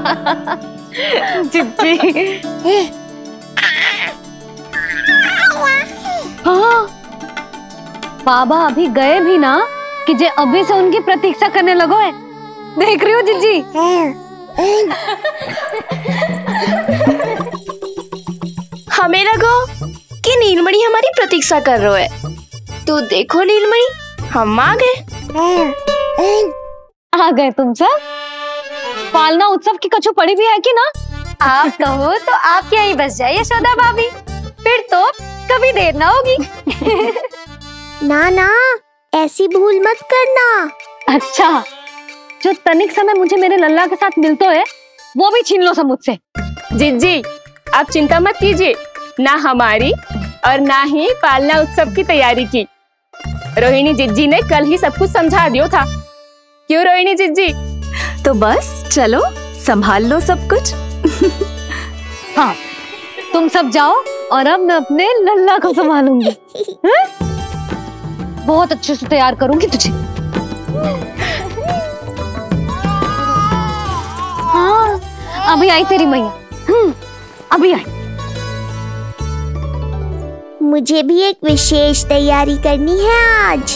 जिज्जी। हाँ, बाबा अभी गए भी ना कि जे अभी से उनकी प्रतीक्षा करने लगो है। देख रही हो जिज्जी? हमें लगो कि नीलमणि हमारी प्रतीक्षा कर रहे है। तो देखो नीलमणि, हम आ गए। आ गए तुम सब? पालना उत्सव की कछु पड़ी भी है कि ना? आप कहो तो आप यहीं बस जाइए यशोदा भाभी, फिर तो कभी देर ना होगी। ना ना, ऐसी भूल मत करना। अच्छा, जो तनिक समय मुझे मेरे लल्ला के साथ मिलते है वो भी छीन लो सब मुझसे। जिज्जी, आप चिंता मत कीजिए, ना हमारी और ना ही पालना उत्सव की तैयारी की। रोहिणी जिज्जी ने कल ही सब कुछ समझा दिया था। क्यों रोहिणी जिज्जी? तो बस चलो, संभाल लो सब कुछ। हाँ, तुम सब जाओ और अब मैं अपने लल्ला को संभालूंगी। बहुत अच्छे से तैयार करूंगी तुझे। हाँ, अभी आई तेरी मैया। अभी आई। मुझे भी एक विशेष तैयारी करनी है आज।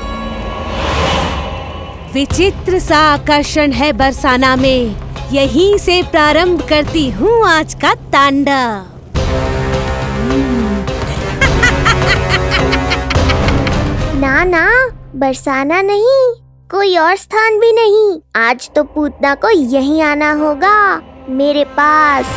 विचित्र सा आकर्षण है बरसाना में, यहीं से प्रारंभ करती हूँ आज का तांडव। ना ना, बरसाना नहीं, कोई और स्थान भी नहीं। आज तो पूतना को यहीं आना होगा, मेरे पास।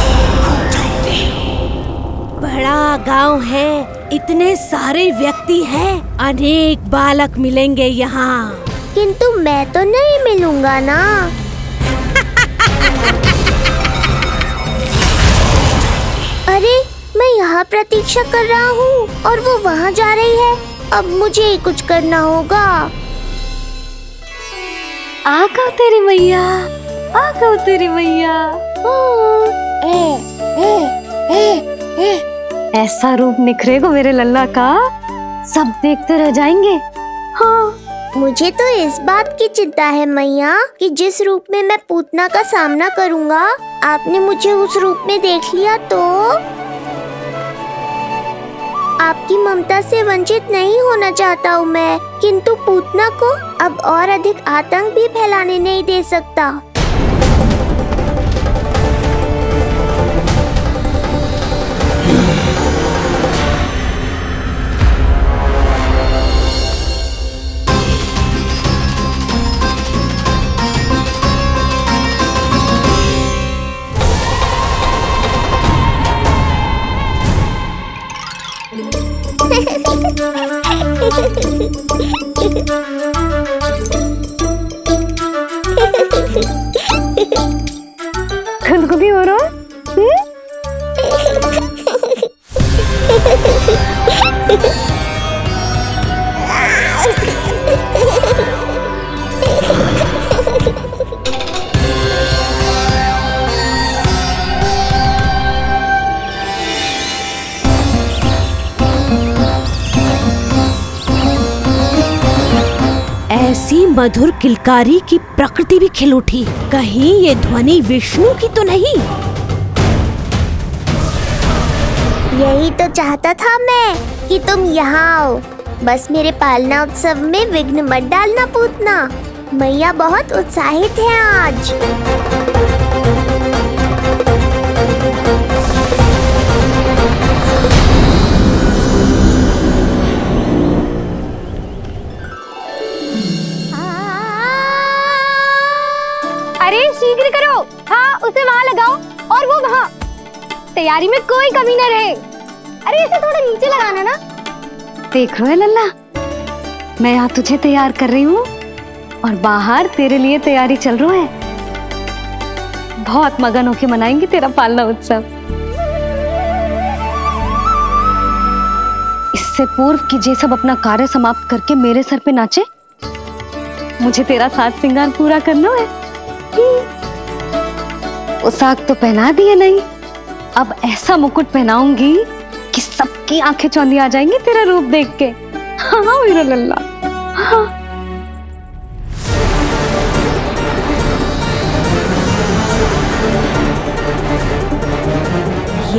बड़ा गांव है, इतने सारे व्यक्ति हैं, अनेक बालक मिलेंगे यहाँ। किंतु मैं तो नहीं मिलूंगा ना। अरे, मैं यहाँ प्रतीक्षा कर रहा हूँ और वो वहाँ जा रही है। अब मुझे ही कुछ करना होगा। आ गओ तेरी मैया, आ गओ तेरी मैया। ऐसा रूप निखरेगा मेरे लल्ला का, सब देखते रह जाएंगे। हाँ, मुझे तो इस बात की चिंता है मैया कि जिस रूप में मैं पूतना का सामना करूँगा, आपने मुझे उस रूप में देख लिया तो आपकी ममता से वंचित नहीं होना चाहता हूँ मैं, किंतु पूतना को अब और अधिक आतंक भी फैलाने नहीं दे सकता। खुदकुदी हो रहा है? ऐसी मधुर किलकारी की प्रकृति भी खिल उठी। कहीं ये ध्वनि विष्णु की तो नहीं? यही तो चाहता था मैं कि तुम यहाँ आओ। बस मेरे पालना उत्सव में विघ्न मत डालना पूतना। मैया बहुत उत्साहित है आज। अरे शीघ्र करो, हाँ उसे वहाँ लगाओ और वो वहाँ। तैयारी में कोई कमी न रहे। अरे इसे थोड़ा नीचे लगाना ना। देख रहे हो लल्ला, मैं यहाँ तुझे तैयार कर रही हूँ और बाहर तेरे लिए तैयारी चल रहा है। बहुत मगन होके मनाएंगे तेरा पालना उत्सव। इससे पूर्व कि जे सब अपना कार्य समाप्त करके मेरे सर पे नाचे, मुझे तेरा साज श्रृंगार पूरा करना है। पोशाक तो पहना दिए नहीं, अब ऐसा मुकुट पहनाऊंगी कि सबकी आंखें चौंधी आ जाएंगी तेरा रूप देख के। हाँ मेरा लल्ला, हाँ।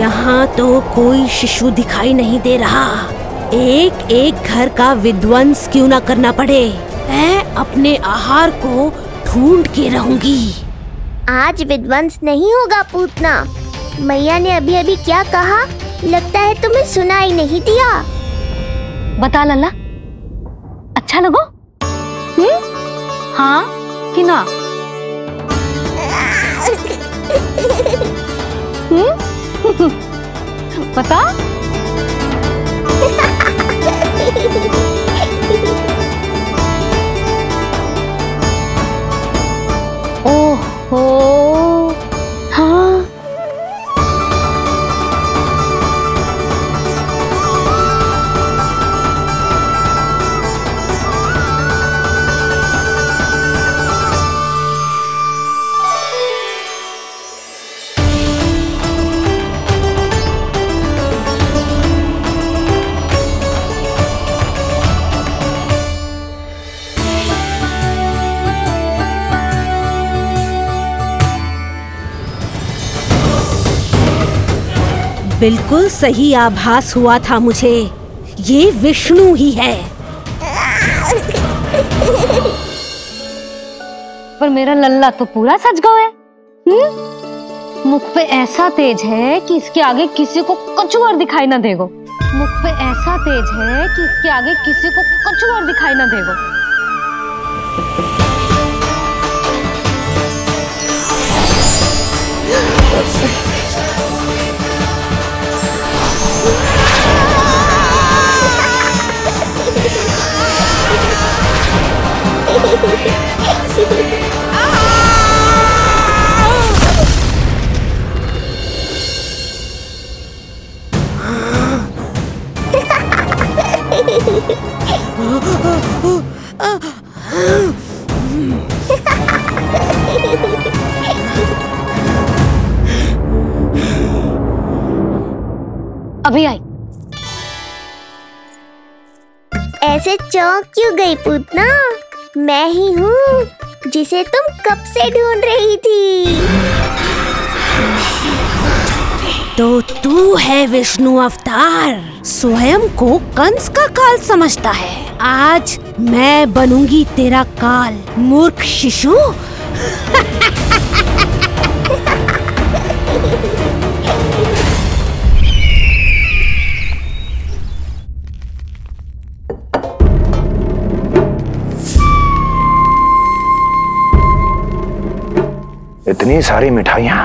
यहाँ तो कोई शिशु दिखाई नहीं दे रहा। एक एक घर का विध्वंस क्यों ना करना पड़े, मैं अपने आहार को ढूंढ के रहूंगी। आज विध्वंस नहीं होगा पूतना। मैया ने अभी अभी क्या कहा, लगता है तुम्हें सुनाई नहीं दिया। बता लल्ला, अच्छा लगो? हाँ कि ना? बता। ओहो, हाँ। बिल्कुल सही आभास हुआ था मुझे, ये विष्णु ही है। पर मेरा लल्ला तो पूरा सच गया है। मुख पे ऐसा तेज है कि इसके आगे किसी को कछु और दिखाई ना देगो। मुख पे ऐसा तेज है कि इसके आगे किसी को कछु और दिखाई ना देगो। अभी आई। ऐसे चौंक क्यों गई पूतना? मैं ही हूँ जिसे तुम कब से ढूंढ रही थी। तो तू है विष्णु अवतार, स्वयं को कंस का काल समझता है। आज मैं बनूंगी तेरा काल, मूर्ख शिशु। इतनी सारी मिठाइयां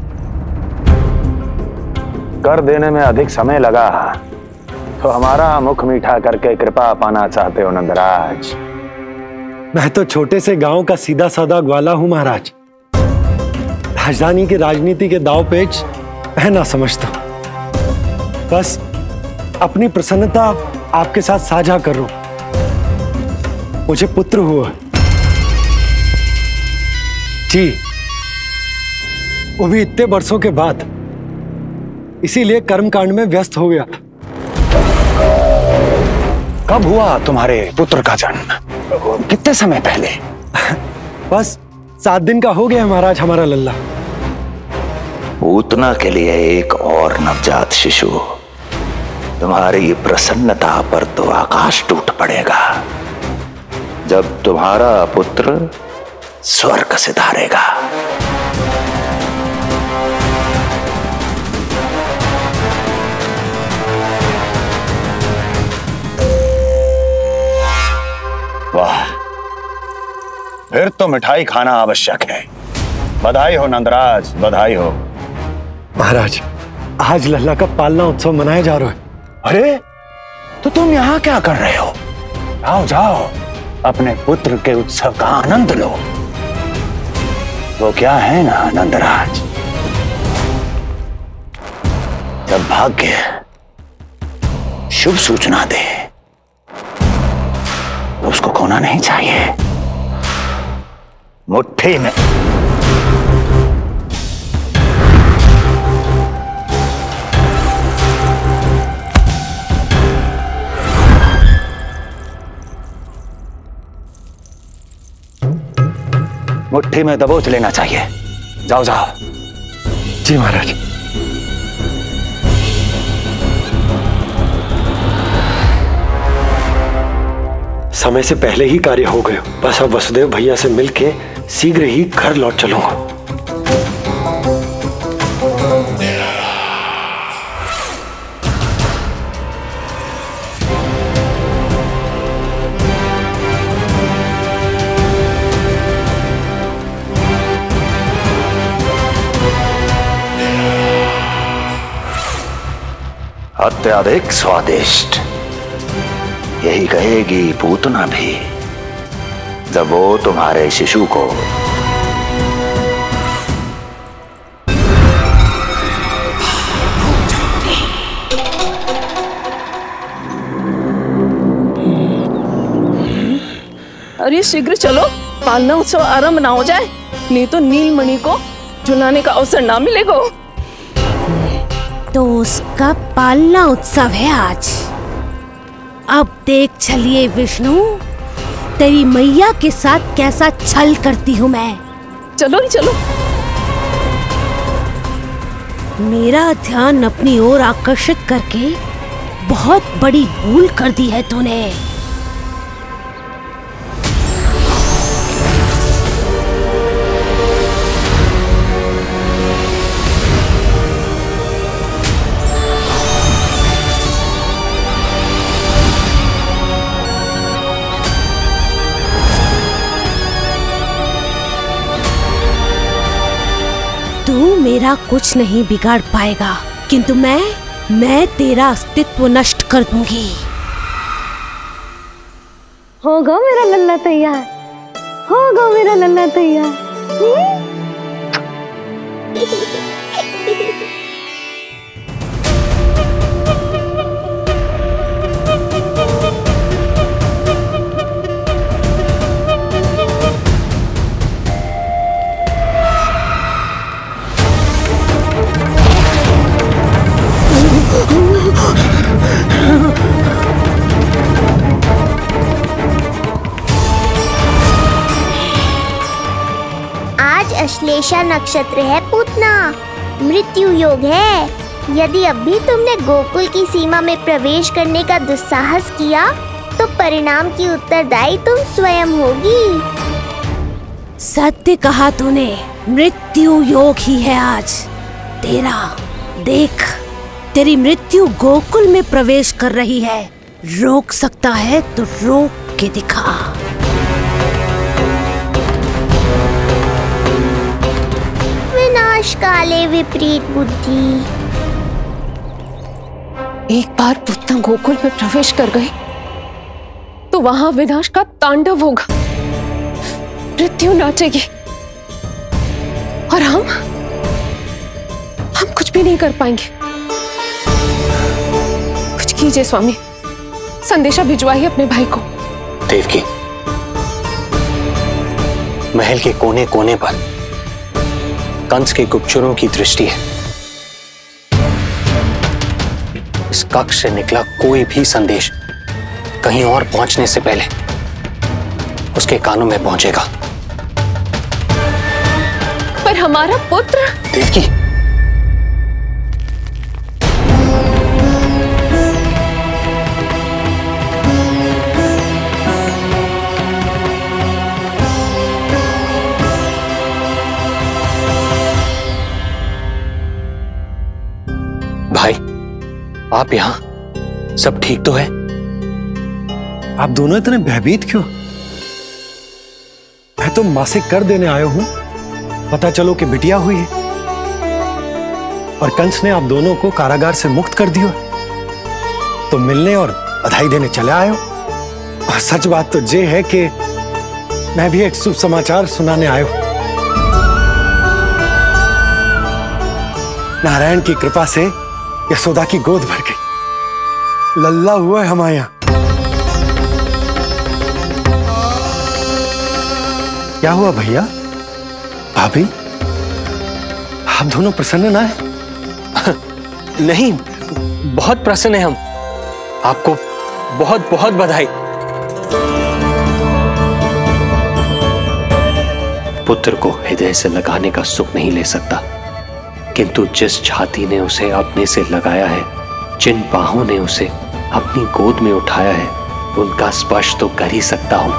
कर देने में अधिक समय लगा तो हमारा मुख मीठा करके कृपा पाना चाहते हो नंदराज? मैं तो छोटे से गांव का सीधा साधा ग्वाला हूं महाराज। राजधानी की राजनीति के दाव पेच मैं ना समझता। बस अपनी प्रसन्नता आपके साथ साझा कर रहा हूं। मुझे पुत्र हुआ जी, वो भी इतने वर्षों के बाद, इसीलिए कर्मकांड में व्यस्त हो गया। कब हुआ तुम्हारे पुत्र का जन्म? कितने समय पहले? बस 7 दिन का हो गया महाराज हमारा लल्ला। पूतना के लिए एक और नवजात शिशु, तुम्हारी प्रसन्नता पर तो आकाश टूट पड़ेगा जब तुम्हारा पुत्र स्वर्ग सिधारेगा। वाह, फिर तो मिठाई खाना आवश्यक है। बधाई हो नंदराज, बधाई हो। महाराज, आज लल्ला का पालना उत्सव मनाया जा रहा है। अरे, तो तुम यहाँ क्या कर रहे हो? जाओ जाओ, अपने पुत्र के उत्सव का आनंद लो। तो क्या है ना नंदराज, जब भाग्य शुभ सूचना दे तो उसको खोना नहीं चाहिए। मुट्ठी में मुट्ठी में दबोच लेना चाहिए। जाओ जाओ। जी महाराज। समय से पहले ही कार्य हो गए। बस अब वसुदेव भैया से मिलके शीघ्र ही घर लौट चलूंगा। अत्यधिक स्वादिष्ट, यही कहेगी पूतना भी जब वो तुम्हारे शिशु को अरे शीघ्र चलो, पालना उत्सव आरंभ ना हो जाए, नहीं तो नीलमणि को झुलाने का अवसर ना मिलेगा। तो उसका पालना उत्सव है आज। अब देख चलिए विष्णु, तेरी मैया के साथ कैसा छल करती हूँ मैं। चलो ही चलो। मेरा ध्यान अपनी ओर आकर्षित करके बहुत बड़ी भूल कर दी है तूने। तू मेरा कुछ नहीं बिगाड़ पाएगा, किंतु मैं तेरा अस्तित्व नष्ट कर दूंगी। होगा मेरा लल्ला तैयार, होगा मेरा लल्ला तैयार। आज अश्लेषा नक्षत्र है पूतना, मृत्यु योग है। यदि अब भी तुमने गोकुल की सीमा में प्रवेश करने का दुस्साहस किया तो परिणाम की उत्तरदायी तुम स्वयं होगी। सत्य कहा तूने, मृत्यु योग ही है आज तेरा। देख, तेरी मृत्यु गोकुल में प्रवेश कर रही है। रोक सकता है तो रोक के दिखा। विनाश काले विपरीत बुद्धि। एक बार पूतना गोकुल में प्रवेश कर गए तो वहां विनाश का तांडव होगा, मृत्यु नाचेगी और हम कुछ भी नहीं कर पाएंगे। कुछ कीजिए स्वामी, संदेशा भिजवाइए अपने भाई को। देवकी, महल के कोने कोने पर कंस के गुप्तचरों की दृष्टि है। इस कक्ष से निकला कोई भी संदेश कहीं और पहुंचने से पहले उसके कानों में पहुंचेगा। पर हमारा पुत्र। देवकी, भाई, आप यहाँ सब ठीक तो है? आप दोनों इतने भयभीत क्यों? मैं तो मासिक कर देने आया हूं, पता चलो कि बिटिया हुई है और कंस ने आप दोनों को कारागार से मुक्त कर दिया, तो मिलने और बधाई देने चले आए हो। और सच बात तो ये है कि मैं भी एक शुभ समाचार सुनाने आया हूं। नारायण की कृपा से यशोदा की गोद भर गई, लल्ला हुआ है हमारे यहाँ। क्या हुआ भैया, भाभी, आप दोनों प्रसन्न ना है? नहीं, बहुत प्रसन्न है हम। आपको बहुत बहुत बधाई। पुत्र को हृदय से लगाने का सुख नहीं ले सकता, किंतु जिस छाती ने उसे अपने से लगाया है, जिन बाहों ने उसे अपनी गोद में उठाया है, उनका स्पर्श तो कर ही सकता हूं।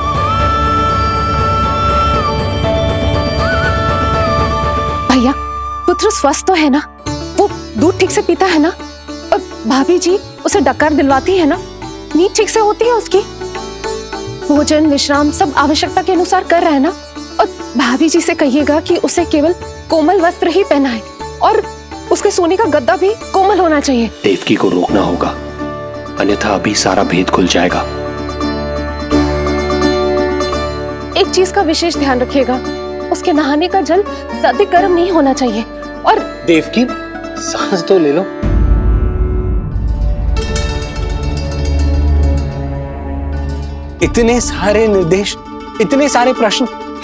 भैया, पुत्र स्वस्थ तो है ना? वो दूध ठीक से पीता है ना? और भाभी जी उसे डकार दिलवाती है ना? नींद ठीक से होती है उसकी? भोजन विश्राम सब आवश्यकता के अनुसार कर रहा है ना? और भाभी जी से कहिएगा कि उसे केवल कोमल वस्त्र ही पहनाए और उसके सोने का गद्दा भी कोमल होना चाहिए। देवकी को रोकना होगा, अन्यथा अभी सारा भेद खुल जाएगा। एक चीज का विशेष ध्यान रखिएगा, उसके नहाने का जल ज्यादा गर्म नहीं होना चाहिए। और देवकी, सांस तो ले लो। इतने सारे निर्देश, इतने सारे प्रश्न।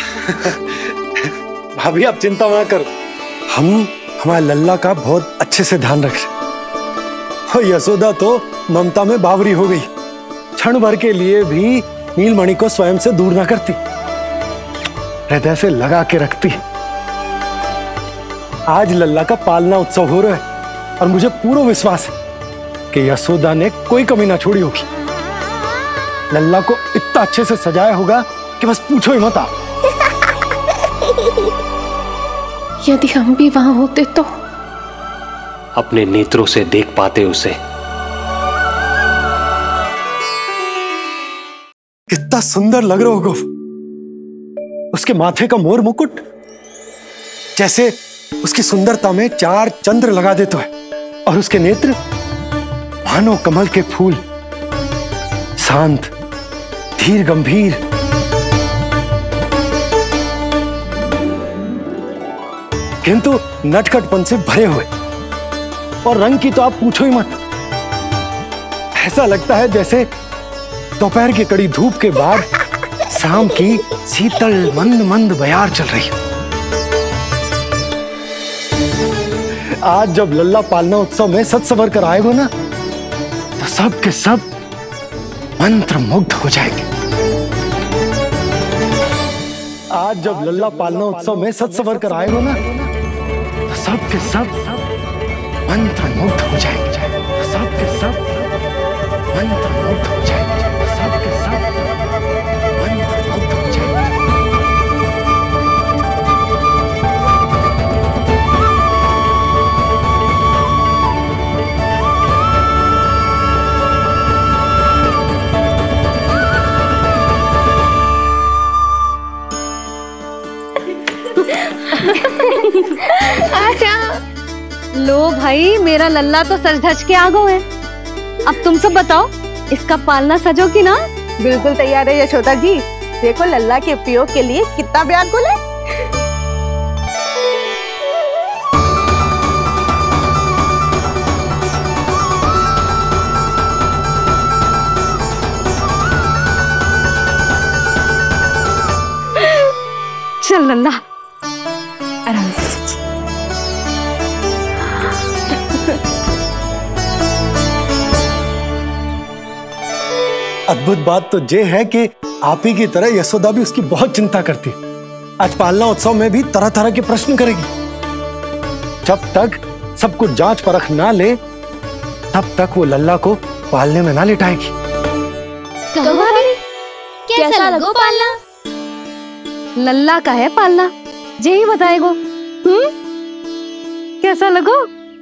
भाभी आप चिंता ना करो, हम हमारे लल्ला का बहुत अच्छे से ध्यान रख रहे। और यशोदा तो ममता में बावरी हो गई, क्षण भर के लिए भी नीलमणि को स्वयं से दूर ना करती, हृदय से लगा के रखती। आज लल्ला का पालना उत्सव हो रहा है और मुझे पूरा विश्वास है कि यशोदा ने कोई कमी ना छोड़ी होगी। लल्ला को इतना अच्छे से सजाया होगा कि बस पूछो ही मत आप। यदि हम भी वहां होते तो अपने नेत्रों से देख पाते उसे। कितना सुंदर लग रहा होगा उसके माथे का मोर मुकुट, जैसे उसकी सुंदरता में 4 चंद्र लगा देते हैं। और उसके नेत्र मानो कमल के फूल, शांत धीर गंभीर। किंतु नटखटपन से भरे हुए, और रंग की तो आप पूछो ही मत। ऐसा लगता है जैसे दोपहर की कड़ी धूप के बाद शाम की शीतल मंद मंद बयार चल रही है। आज जब लल्ला पालना उत्सव में सज संवर कर आएगा ना, तो सब के सब मंत्र मुग्ध हो जाएंगे। आज जब लल्ला पालना उत्सव में सज संवर कर आएगा ना, तो सब के सब मंत्र मुग्ध हो जाएंगे। सब के सब मंत्र मुग्ध हो जाएंगे। सब के सब मंत्र मुग्ध हो जाएंगे। लो भाई, मेरा लल्ला तो सज धज के आ गो है। अब तुम सब बताओ, इसका पालना सजो कि ना? बिल्कुल तैयार है यशोदा जी। देखो लल्ला के उपयोग के लिए कितना व्याकुल है। चल लल्ला, आराम से सच। अद्भुत बात तो ये है कि आप ही की तरह यशोदा भी उसकी बहुत चिंता करती है। आज पालना उत्सव में भी तरह तरह के प्रश्न करेगी। जब तक सब कुछ जांच परख ना ले, तब तक वो लल्ला को पालने में ना लिटाएगी। तो भाभी कैसा लगो पालना? लल्ला का है पालना, ये ही बताएगो। कैसा लगो?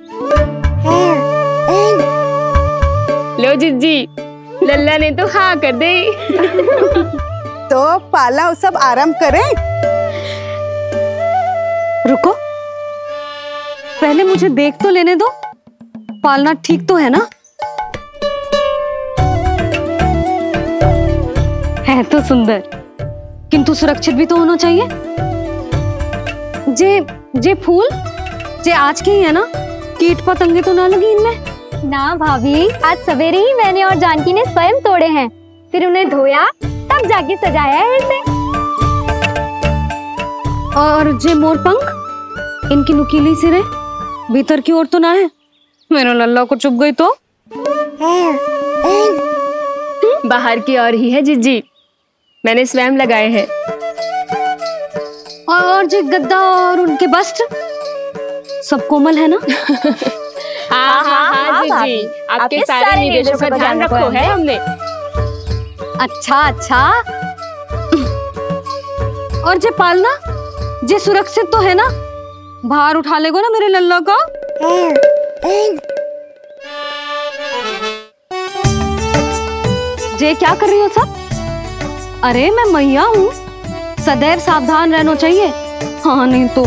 लो जिज्जी, लल्ला ने तो हाँ कर दे। तो पालना उत्सव आरंभ करें? रुको, पहले मुझे देख तो लेने दो, पालना ठीक तो है ना? है तो सुंदर, किंतु सुरक्षित भी तो होना चाहिए। जे फूल जे आज के ही है ना? कीट पतंगे तो ना लगी इनमें? ना भाभी, आज सवेरे ही मैंने और जानकी ने स्वयं तोड़े हैं, फिर उन्हें धोया, तब जाके सजाया है इसे। और जे मोर पंख, इनकी नुकीली सिरे भीतर की ओर तो ना है? मेरा लल्ला को चुभ गई तो? बाहर की ओर ही है जिज्जी, मैंने स्वयं लगाए हैं। और जे गद्दा और उनके वस्त्र सब कोमल है ना? हाँ जिज्जी, आपके सारे निर्देशों का ध्यान रखो है हमने। अच्छा अच्छा। और जे पालना जे सुरक्षित तो है ना, बाहर उठा लेगो ना मेरे लल्ला को। जे क्या कर रही हो सब? अरे मैं मैया हूँ, सदैव सावधान रहना चाहिए। हाँ नहीं तो।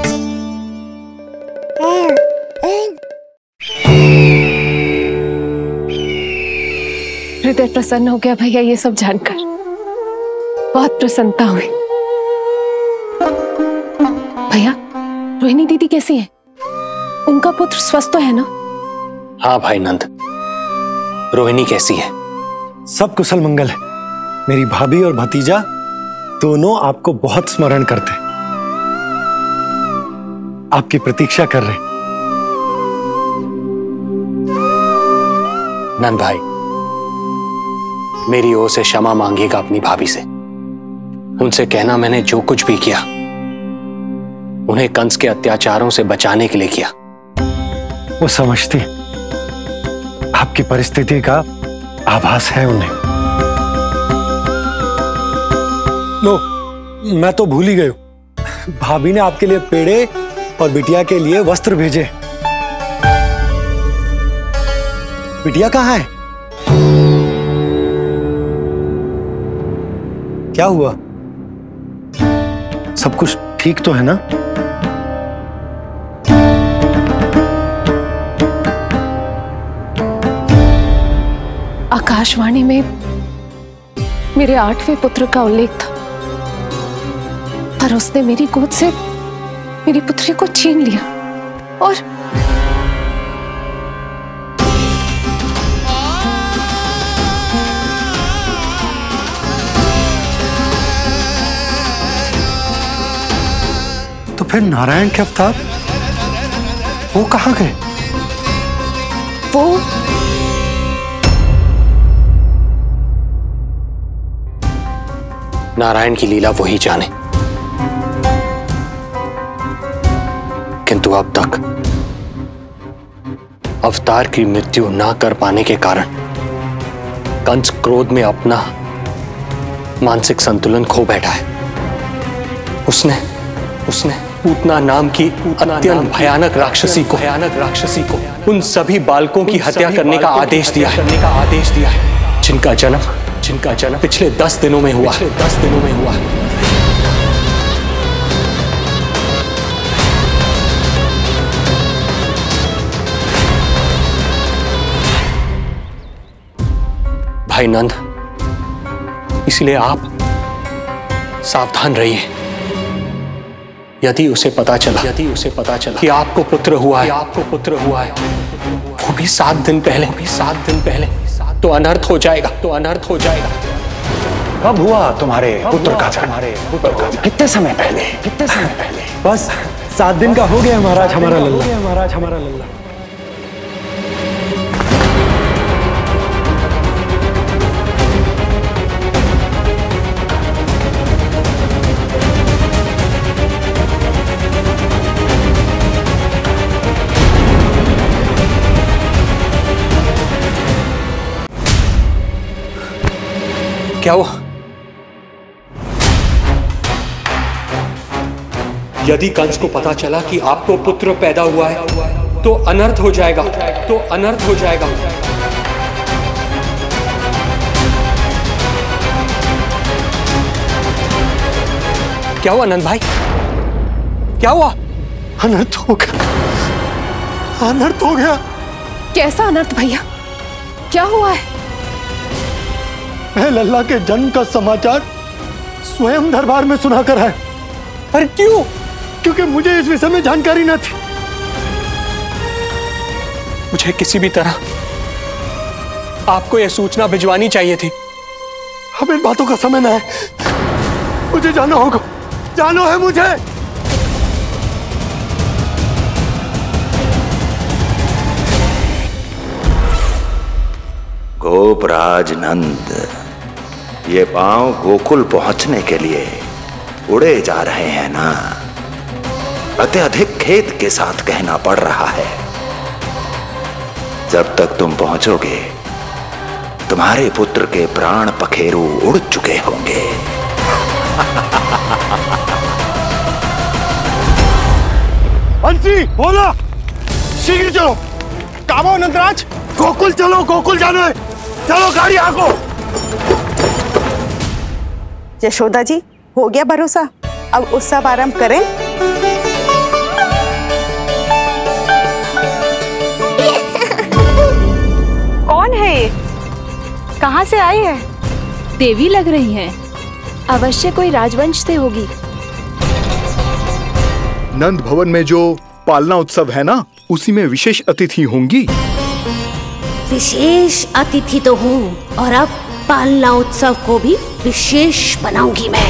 हृदय प्रसन्न हो गया भैया ये सब जानकर, बहुत प्रसन्नता हुई। भैया रोहिणी दीदी कैसी है? उनका पुत्र स्वस्थ तो है ना? हाँ भाई नंद, रोहिणी कैसी है? सब कुशल मंगल है। मेरी भाभी और भतीजा दोनों आपको बहुत स्मरण करते, आपकी प्रतीक्षा कर रहे। नंद भाई, मेरी ओर से क्षमा मांगिएगा अपनी भाभी से। उनसे कहना मैंने जो कुछ भी किया उन्हें कंस के अत्याचारों से बचाने के लिए किया। वो समझती, आपकी परिस्थिति का आभास है उन्हें। लो, मैं तो भूल ही गई हूं। भाभी ने आपके लिए पेड़े और बिटिया के लिए वस्त्र भेजे। बिटिया कहाँ है? क्या हुआ? सब कुछ ठीक तो है ना? आकाशवाणी में मेरे 8वें पुत्र का उल्लेख था, पर उसने मेरी गोद से मेरी पुत्री को छीन लिया और तो फिर नारायण के अवतार वो कहाँ गए? वो नारायण की लीला वही जाने, किंतु अब तक अवतार की मृत्यु ना कर पाने के कारण कंस क्रोध में अपना मानसिक संतुलन खो बैठा है। उसने पूतना नाम की अत्यंत भयानक राक्षसी को उन सभी बालकों की हत्या करने का आदेश दिया है, जिनका जन्म पिछले 10 दिनों में हुआ। भाई नंद, इसलिए आप सावधान रहिए। यदि उसे पता चला कि आपको पुत्र हुआ है, वो भी 7 दिन पहले, तो अनर्थ हो जाएगा। कब हुआ तुम्हारे पुत्र का जन्म? कितने समय पहले? बस 7 दिन का हो गया महाराज हमारा लल्ला। क्या हुआ? यदि कंस को पता चला कि आपको पुत्र पैदा हुआ है तो अनर्थ हो जाएगा। क्या हुआ नंद भाई? क्या हुआ? अनर्थ हो गया। कैसा अनर्थ भैया? क्या हुआ है? मैं लल्ला के जन्म का समाचार स्वयं दरबार में सुनाकर आया। पर क्यों? क्योंकि मुझे इस विषय में जानकारी न थी। मुझे किसी भी तरह आपको यह सूचना भिजवानी चाहिए थी। अब इन बातों का समय न है, मुझे जाना होगा। जाना है मुझे। गोपराज नंद, ये पांव गोकुल पहुंचने के लिए उड़े जा रहे हैं ना? अत्यधिक खेद के साथ कहना पड़ रहा है। जब तक तुम पहुंचोगे तुम्हारे पुत्र के प्राण पखेरु उड़ चुके होंगे। बंसी बोला, शीघ्र चलो। काबो नंदराज, गोकुल चलो, गोकुल जाना है। चलो गाड़ी आगो। यशोदा जी, हो गया भरोसा, अब उत्सव आरंभ करें। कौन है ये? कहाँ से आई है? देवी लग रही है, अवश्य कोई राजवंश से होगी। नंद भवन में जो पालना उत्सव है ना, उसी में विशेष अतिथि होंगी। विशेष अतिथि तो हूँ, और अब पालना उत्सव को भी विशेष बनाऊंगी मैं।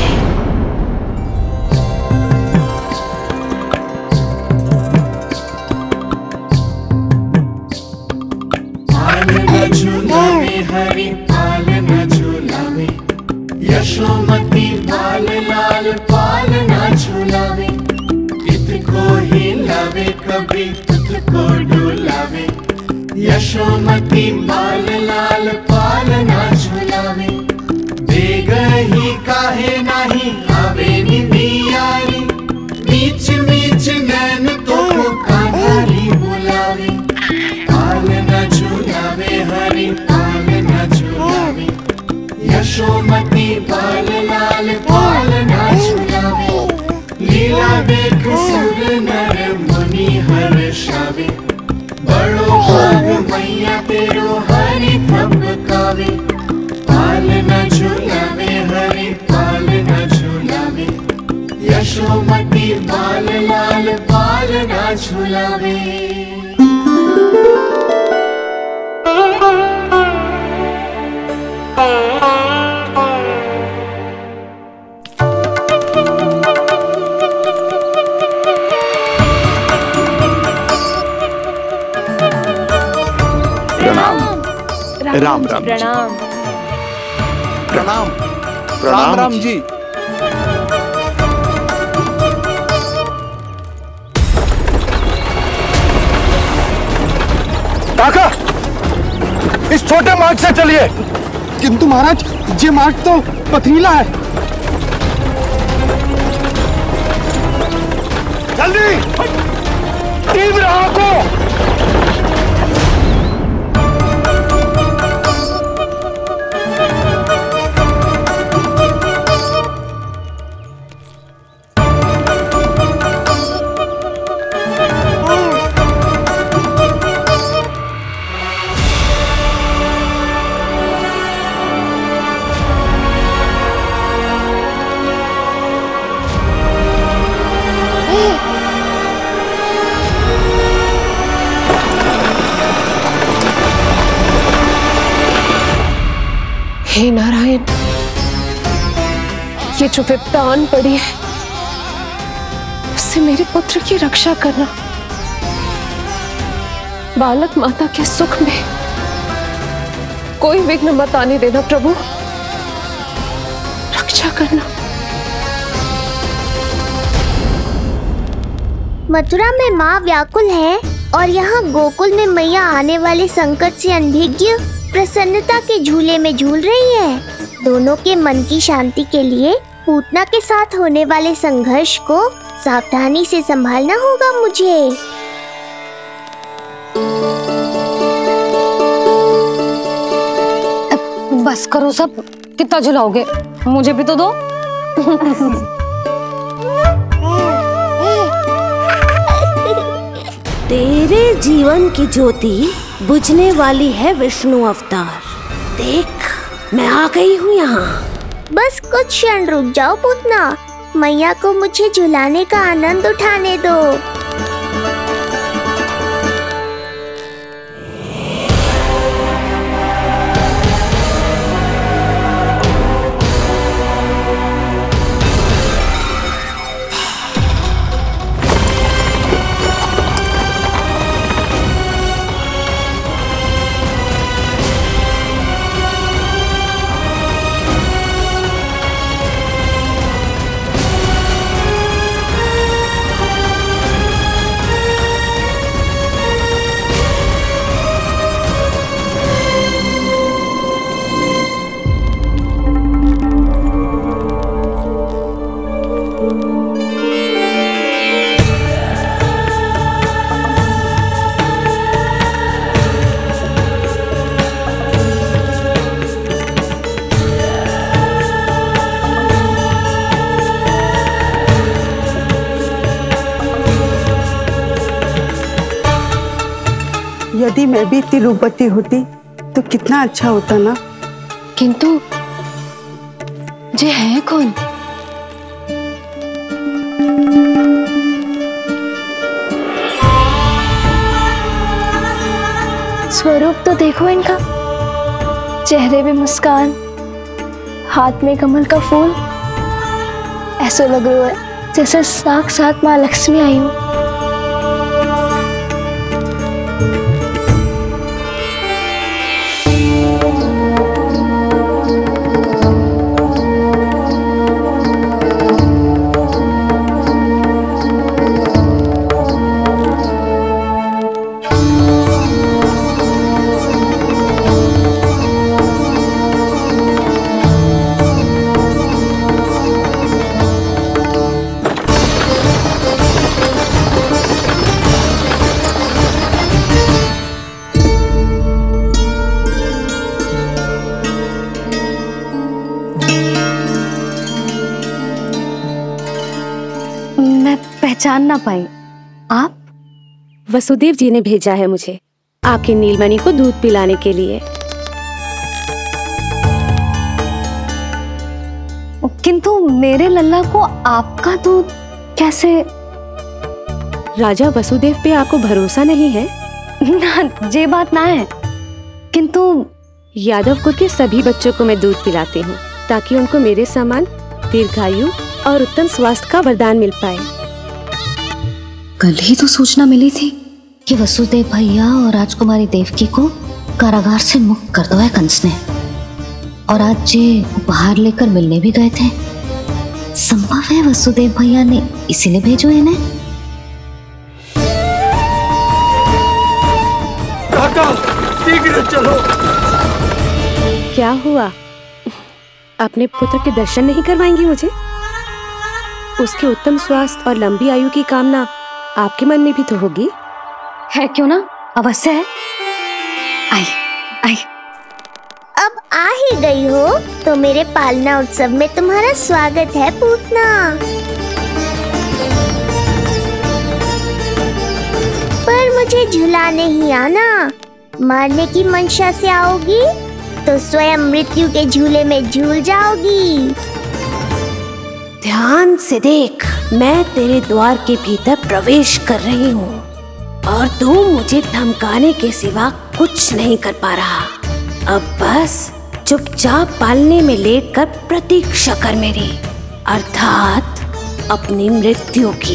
पालना झूलावे हरि पालना झूलावे, यशोमती बाल लाल पालना झूलावे। इतको हिलावे कभी तुझको डुलावे, यशोमती बाल लाल पालना झूलावे। बेगही काहे नाही आवे निदियारी, मीच मीच नैन तो कान्हारी बुलावे। पालना झूलावे हरि पालना झूलावे, यशोमती बाल लाल पालना झूलावे। लीला देख सुर नर मुनि हर्षावे, बड़ो भाग मैया तेरो हरि थपकावे। पालना झूलावे हरि पालना झूलावे, यशोमती बाल लाल पालना झूलावे। राम राम प्रणाम। प्रणाम प्रणाम राम जी। काका, इस छोटे मार्ग से चलिए। किंतु महाराज, ये मार्ग तो पथरीला है। जल्दी तीव्र आंखों। हे नारायण, ये जो विपदा आन पड़ी है, उससे मेरे पुत्र की रक्षा करना। बालक माता के सुख में कोई विघ्न मत आने देना प्रभु, रक्षा करना। मथुरा में माँ व्याकुल है और यहाँ गोकुल में मैया आने वाले संकट से अनभिज्ञ प्रसन्नता के झूले में झूल रही है। दोनों के मन की शांति के लिए पूतना के साथ होने वाले संघर्ष को सावधानी से संभालना होगा मुझे। बस करो सब, कितना झुलाओगे, मुझे भी तो दो। तेरे जीवन की ज्योति बुझने वाली है विष्णु अवतार। देख, मैं आ गई हूँ यहाँ। बस कुछ क्षण रुक जाओ पूतना, मैया को मुझे झुलाने का आनंद उठाने दो। यदि मैं भी इतनी रूपवती होती तो कितना अच्छा होता ना। किंतु जे है कौन? स्वरूप तो देखो इनका, चेहरे में मुस्कान, हाथ में कमल का फूल, ऐसा लग रहा है जैसे साक्षात माँ लक्ष्मी आई हो। पहचान ना पाई। आप? वसुदेव जी ने भेजा है मुझे आपकी नीलमणि को दूध पिलाने के लिए। किंतु मेरे लल्ला को आपका दूध कैसे? राजा वसुदेव पे आपको भरोसा नहीं है? ना, ये बात ना है। किंतु यादव कुल के सभी बच्चों को मैं दूध पिलाती हूँ ताकि उनको मेरे समान दीर्घायु और उत्तम स्वास्थ्य का वरदान मिल पाए। कल ही तो सूचना मिली थी कि वसुदेव भैया और राजकुमारी देवकी को कारागार से मुक्त कर दो है कंस ने, और आज ये उपहार लेकर मिलने भी गए थे। संभव है वसुदेव भैया ने इसीलिए भेजो इन्हें। काका, शीघ्र चलो। क्या हुआ? अपने पुत्र के दर्शन नहीं करवाएंगी मुझे? उसके उत्तम स्वास्थ्य और लंबी आयु की कामना आपके मन में भी तो होगी। है क्यों ना, अवश्य है। आई आई। अब आ ही गई हो तो मेरे पालना उत्सव में तुम्हारा स्वागत है पूतना। पर मुझे झुलाने ही आना। मारने की मंशा से आओगी तो स्वयं मृत्यु के झूले में झूल जाओगी। ध्यान से देख, मैं तेरे द्वार के भीतर प्रवेश कर रही हूँ और तू मुझे धमकाने के सिवा कुछ नहीं कर पा रहा। अब बस चुपचाप पालने में लेटकर प्रतीक्षा कर मेरी, अर्थात अपनी मृत्यु की।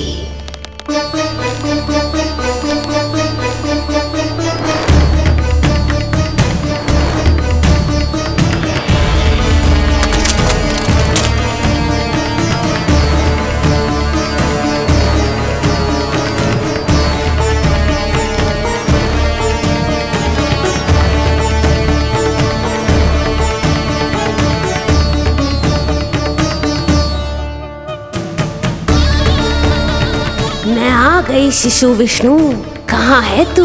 मैं आ गई शिशु विष्णु, कहाँ है तू?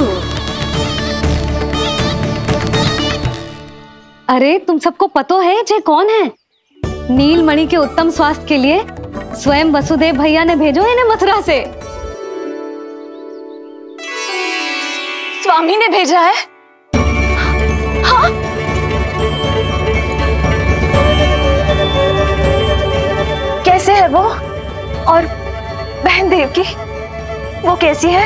अरे तुम सबको पतो है जे कौन है? नीलमणि के उत्तम स्वास्थ्य के लिए स्वयं वसुदेव भैया ने भेजो इन्हें मथुरा से। स्वामी ने भेजा है? हाँ? कैसे है वो? और बहन देवकी, वो कैसी है?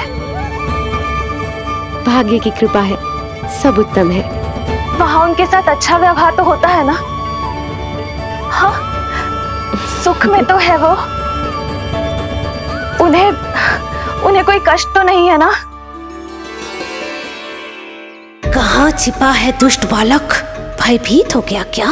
भाग्य की कृपा है, सब उत्तम है। वहाँ उनके साथ अच्छा व्यवहार तो होता है ना? हाँ, सुख में तो है वो। उन्हें कोई कष्ट तो नहीं है ना? कहाँ छिपा है दुष्ट बालक? भयभीत हो गया क्या?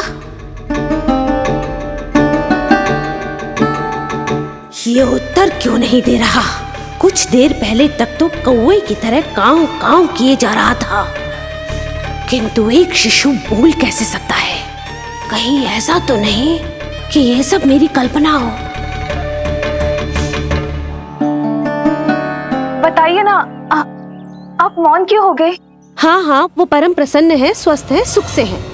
ये उत्तर क्यों नहीं दे रहा? कुछ देर पहले तक तो कौवे की तरह कांव कांव किए जा रहा था, किंतु एक शिशु बोल कैसे सकता है? कहीं ऐसा तो नहीं कि ये सब मेरी कल्पना हो? बताइए ना, आप मौन क्यों हो गए? हाँ हाँ, वो परम प्रसन्न है, स्वस्थ है, सुख से है।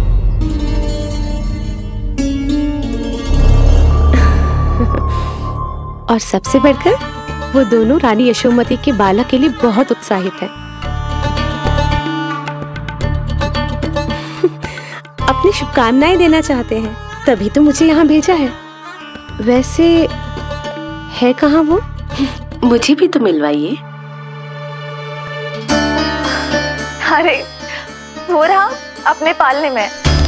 और सबसे बढ़कर वो दोनों रानी यशोमती के बालक के लिए बहुत उत्साहित है। अपनी शुभकामनाएं देना चाहते हैं, तभी तो मुझे यहाँ भेजा है। वैसे है कहाँ वो? मुझे भी तो मिलवाइए। अरे वो रहा अपने पालने में।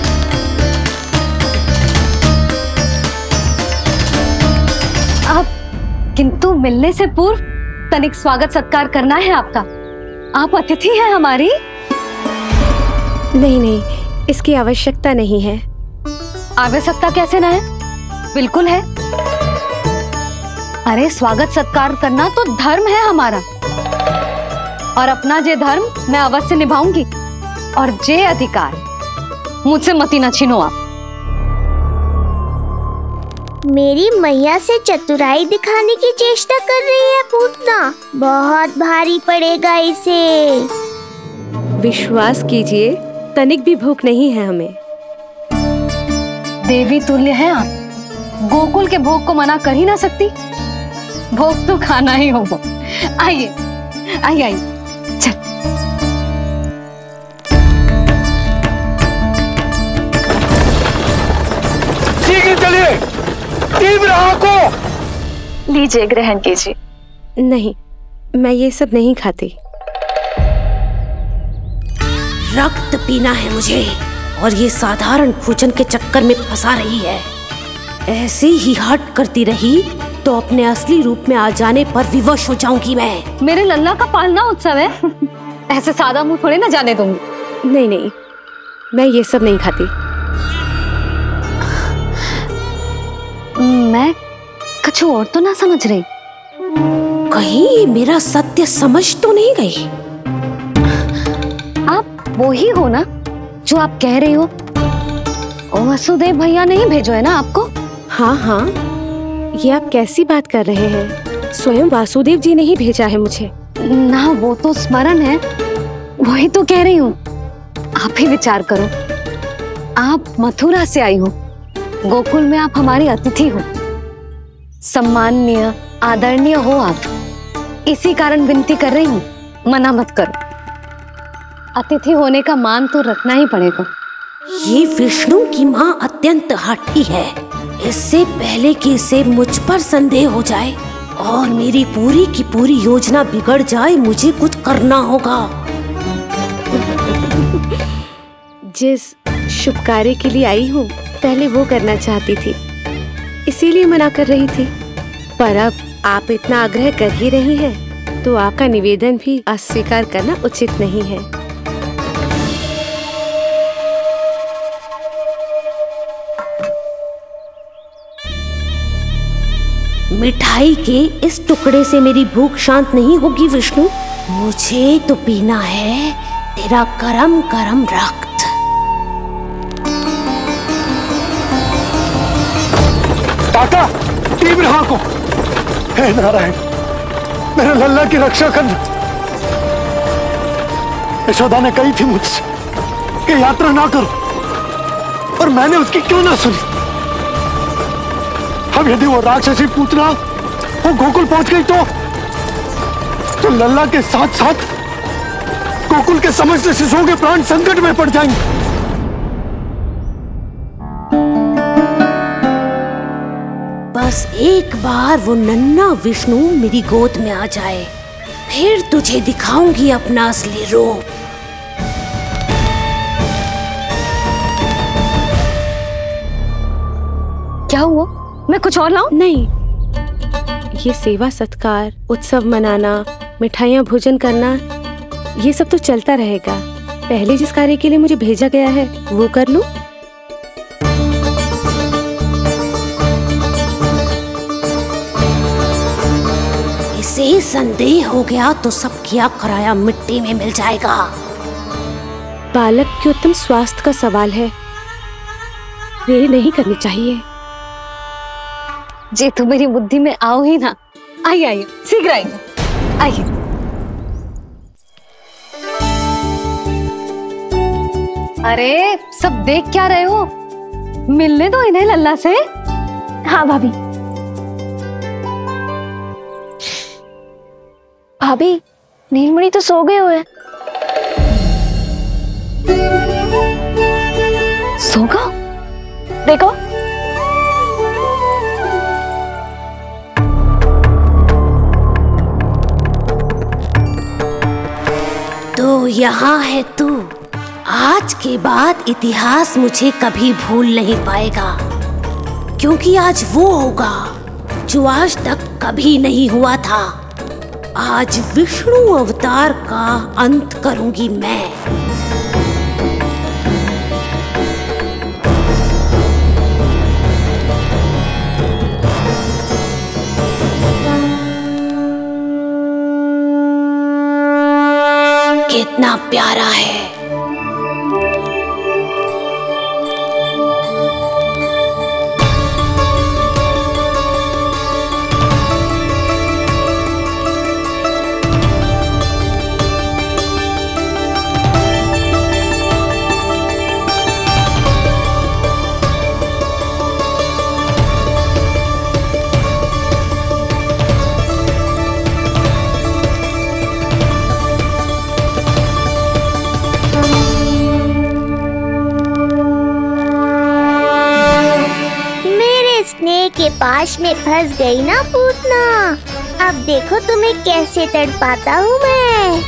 आप किंतु मिलने से पूर्व तनिक स्वागत सत्कार करना है आपका। आप अतिथि हैं हमारी। नहीं नहीं, इसकी आवश्यकता नहीं है। आवश्यकता कैसे ना है? बिल्कुल है। अरे स्वागत सत्कार करना तो धर्म है हमारा, और अपना जे धर्म मैं अवश्य निभाऊंगी, और जे अधिकार मुझसे मती न छीनो आप। मेरी मैया से चतुराई दिखाने की चेष्टा कर रही है पूतना। बहुत भारी पड़ेगा इसे। विश्वास कीजिए, तनिक भी भूख नहीं है हमें। देवी तुल्य हैं आप, गोकुल के भोग को मना कर ही ना सकती। भोग तो खाना ही होगा। आइए आइए आइए, चल। शीघ्र चलिए, तीव्र आंखों। लीजिए, ग्रहण कीजिए। नहीं, मैं ये सब नहीं खाती। रक्त पीना है मुझे, और ये साधारण भोजन के चक्कर में फंसा रही है। ऐसे ही हट करती रही तो अपने असली रूप में आ जाने पर विवश हो जाऊंगी मैं। मेरे लल्ला का पालना उत्सव है, ऐसे सादा मुंह थोड़े ना जाने दूंगी। नहीं नहीं, मैं ये सब नहीं खाती। मैं कुछ और तो ना समझ रही। कहीं मेरा सत्य समझ तो नहीं गई? आप वो ही हो ना जो आप कह रही हो? वसुदेव भैया नहीं भेजो है ना आपको? हाँ हाँ, ये आप कैसी बात कर रहे हैं? स्वयं वासुदेव जी ने ही भेजा है मुझे। ना वो तो स्मरण है, वही तो कह रही हूँ। आप ही विचार करो, आप मथुरा से आई हो, गोकुल में आप हमारी अतिथि हो, सम्माननीय आदरणीय हो आप। इसी कारण विनती कर रही हूँ, मना मत करो। अतिथि होने का मान तो रखना ही पड़ेगा। ये विष्णु की माँ अत्यंत हठी है। इससे पहले कि इसे मुझ पर संदेह हो जाए और मेरी पूरी की पूरी योजना बिगड़ जाए, मुझे कुछ करना होगा। जिस शुभ कार्य के लिए आई हूँ, पहले वो करना चाहती थी, इसीलिए मना कर रही थी। पर अब आप इतना आग्रह कर ही रही हैं, तो आपका निवेदन भी अस्वीकार करना उचित नहीं है। मिठाई के इस टुकड़े से मेरी भूख शांत नहीं होगी विष्णु। मुझे तो पीना है तेरा गरम गरम रक्त। काका, तीव्र आंखों। हे नारायण, मेरे लल्ला की रक्षा करना। यशोदा ने कही थी मुझसे कि यात्रा ना करो, और मैंने उसकी क्यों ना सुनी। अब यदि वो राक्षसी पूतना वो गोकुल पहुंच गई तो लल्ला के साथ साथ गोकुल के समस्त शिशुओं के प्राण संकट में पड़ जाएंगे। बस एक बार वो नन्हा विष्णु मेरी गोद में आ जाए, फिर तुझे दिखाऊंगी अपना असली रूप। क्या हुआ? मैं कुछ और लाऊं? नहीं, ये सेवा सत्कार, उत्सव मनाना, मिठाइयाँ भोजन करना, ये सब तो चलता रहेगा। पहले जिस कार्य के लिए मुझे भेजा गया है वो कर लूं। इसे संदेह हो गया तो सब किया कराया मिट्टी में मिल जाएगा। बालक के उत्तम स्वास्थ्य का सवाल है, देरी नहीं करनी चाहिए। जी तो मेरी बुद्धि में आओ ही ना। आइए आइए, शीघ्र आइए, आइए। अरे सब देख क्या रहे हो? मिलने दो इन्हें लल्ला से। हाँ भाभी। भाभी, नीलमणि तो सो गए हुए। सो गया? देखो तो यहाँ है तू। आज के बाद इतिहास मुझे कभी भूल नहीं पाएगा, क्योंकि आज वो होगा जो आज तक कभी नहीं हुआ था। आज विष्णु अवतार का अंत करूंगी मैं। कितना प्यारा है। के पास में फंस गई ना पूतना। अब देखो तुम्हें कैसे तड़पाता हूँ मैं।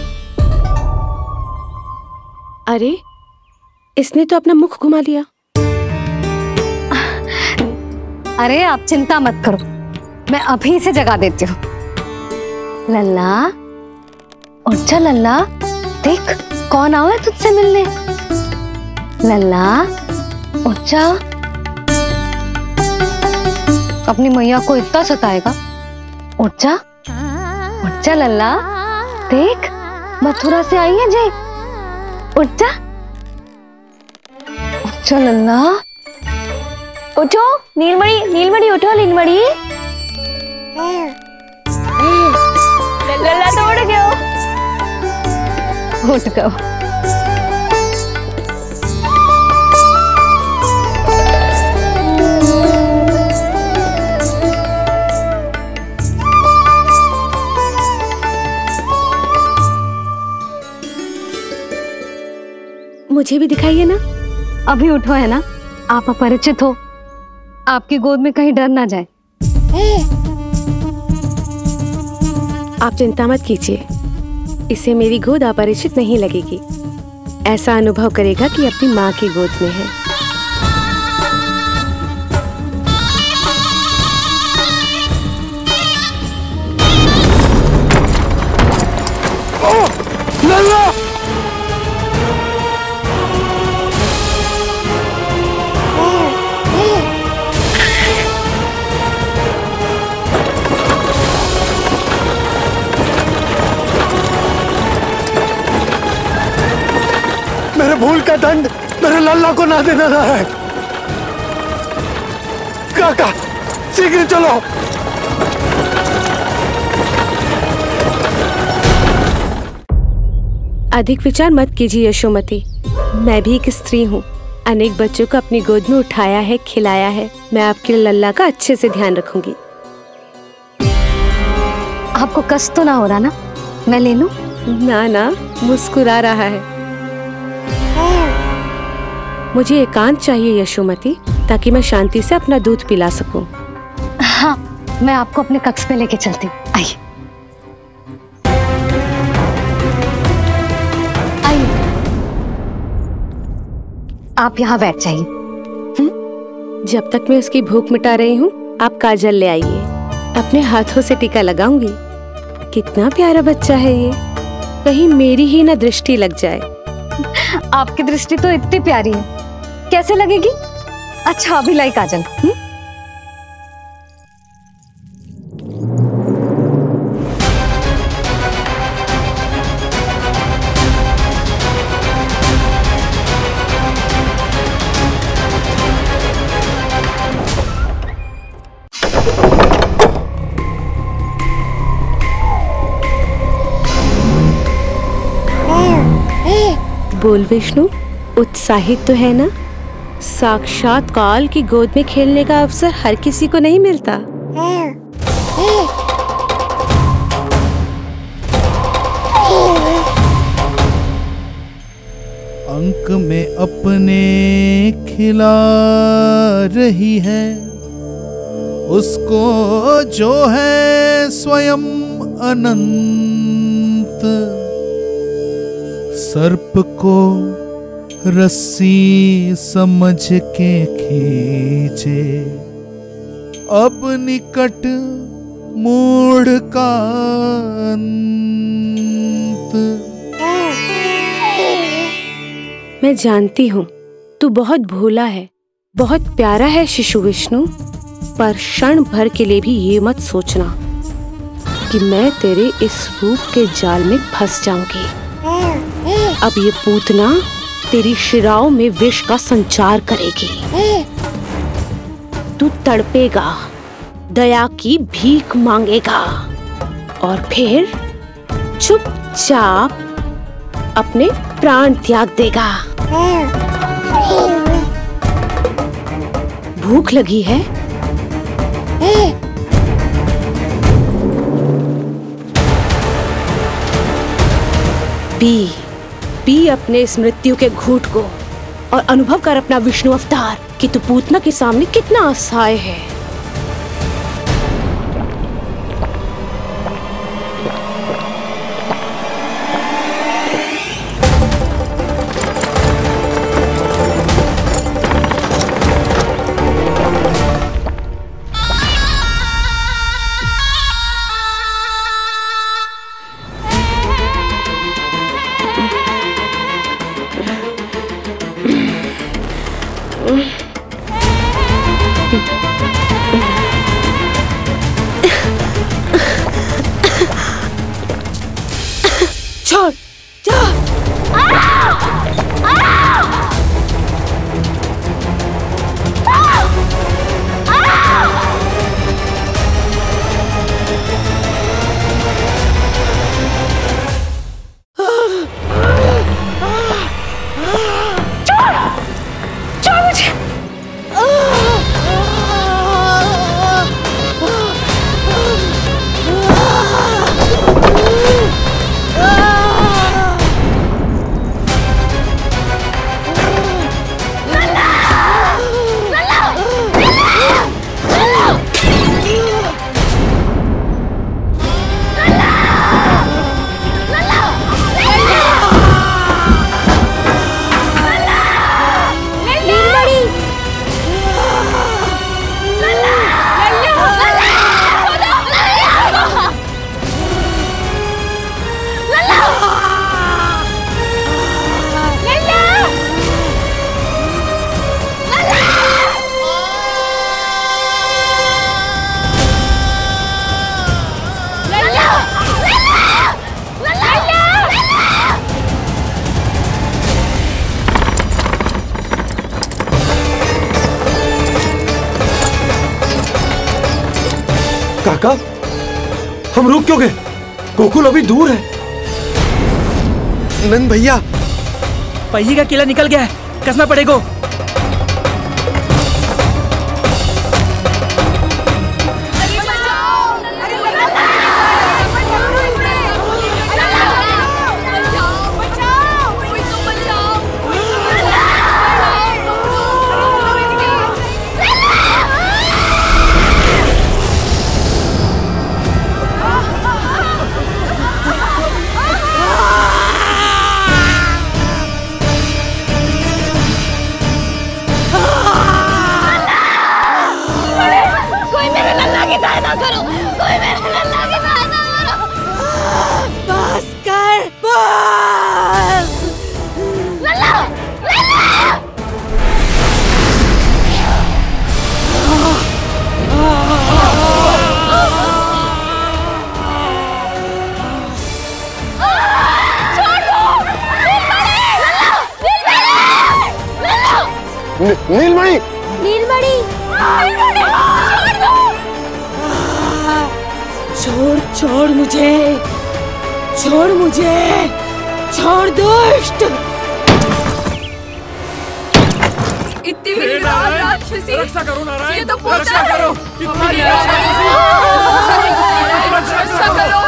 अरे इसने तो अपना मुख घुमा लिया। अरे आप चिंता मत करो, मैं अभी से जगा देती हूँ। लल्ला उठ जा लल्ला, देख कौन आया है तुझसे मिलने। लल्ला उठ जा, अपनी मैया को इतना सताएगा। उठ जा लल्ला, देख मथुरा से आई है जय। उठ जा लल्ला। उठो नीलमणि, नीलमणि उठो नीलमणि। लल्ला तो उठ गयो। उठ गयो। मुझे भी दिखाइए ना। अभी उठो है ना, आप अपरिचित हो, आपकी गोद में कहीं डर ना जाए। आप चिंता मत कीजिए, इसे मेरी गोद अपरिचित नहीं लगेगी। ऐसा अनुभव करेगा कि अपनी माँ की गोद में है। भूल का दंड मेरे लल्ला को ना देना रहा है। काका शीघ्र चलो। अधिक विचार मत कीजिए यशोमती, मैं भी एक स्त्री हूँ। अनेक बच्चों को अपनी गोद में उठाया है, खिलाया है। मैं आपके लल्ला का अच्छे से ध्यान रखूंगी। आपको कष्ट तो ना हो रहा ना? मैं ले लूं? ना, मुस्कुरा रहा है। मुझे एकांत चाहिए यशोमती, ताकि मैं शांति से अपना दूध पिला सकूं। हाँ, मैं आपको अपने कक्ष पे लेके चलती हूँ। आइए। आप यहाँ बैठ जाइए। जब तक मैं उसकी भूख मिटा रही हूँ, आप काजल ले आइए। अपने हाथों से टीका लगाऊंगी। कितना प्यारा बच्चा है ये, कहीं मेरी ही ना दृष्टि लग जाए। आपकी दृष्टि तो इतनी प्यारी है, कैसे लगेगी? अच्छा अभी लाई काजल। बोल विष्णु, उत्साहित तो है ना? साक्षात काल की गोद में खेलने का अवसर हर किसी को नहीं मिलता। पंख में अपने खिला रही है, उसको जो है स्वयं अनंत। सर्प को रस्सी समझ के खींचे, अब निकट मूढ़ का अंत। मैं जानती हूँ तू बहुत भोला है, बहुत प्यारा है शिशु विष्णु, पर क्षण भर के लिए भी ये मत सोचना कि मैं तेरे इस रूप के जाल में फंस जाऊंगी। अब ये पूतना तेरी शिराओं में विष का संचार करेगी। तू तड़पेगा, दया की भीख मांगेगा और फिर चुपचाप अपने प्राण त्याग देगा। भूख लगी है? पी अपने इस मृत्यु के घूंट को और अनुभव कर अपना विष्णु अवतार कि तू पूतना के सामने कितना असहाय है। काका, हम रुक क्यों गए? गोकुल अभी दूर है। नंद भैया, पहिए का किला निकल गया है, कसना पड़ेगा। नीलमणि, नीलमणि, छोड़ छोड़ मुझे, छोड़ मुझे, छोड़ दुष्ट। इतनी बड़ी राक्षसी, रक्षा करो नारायण, ये तो रक्षा करो, रक्षा करो।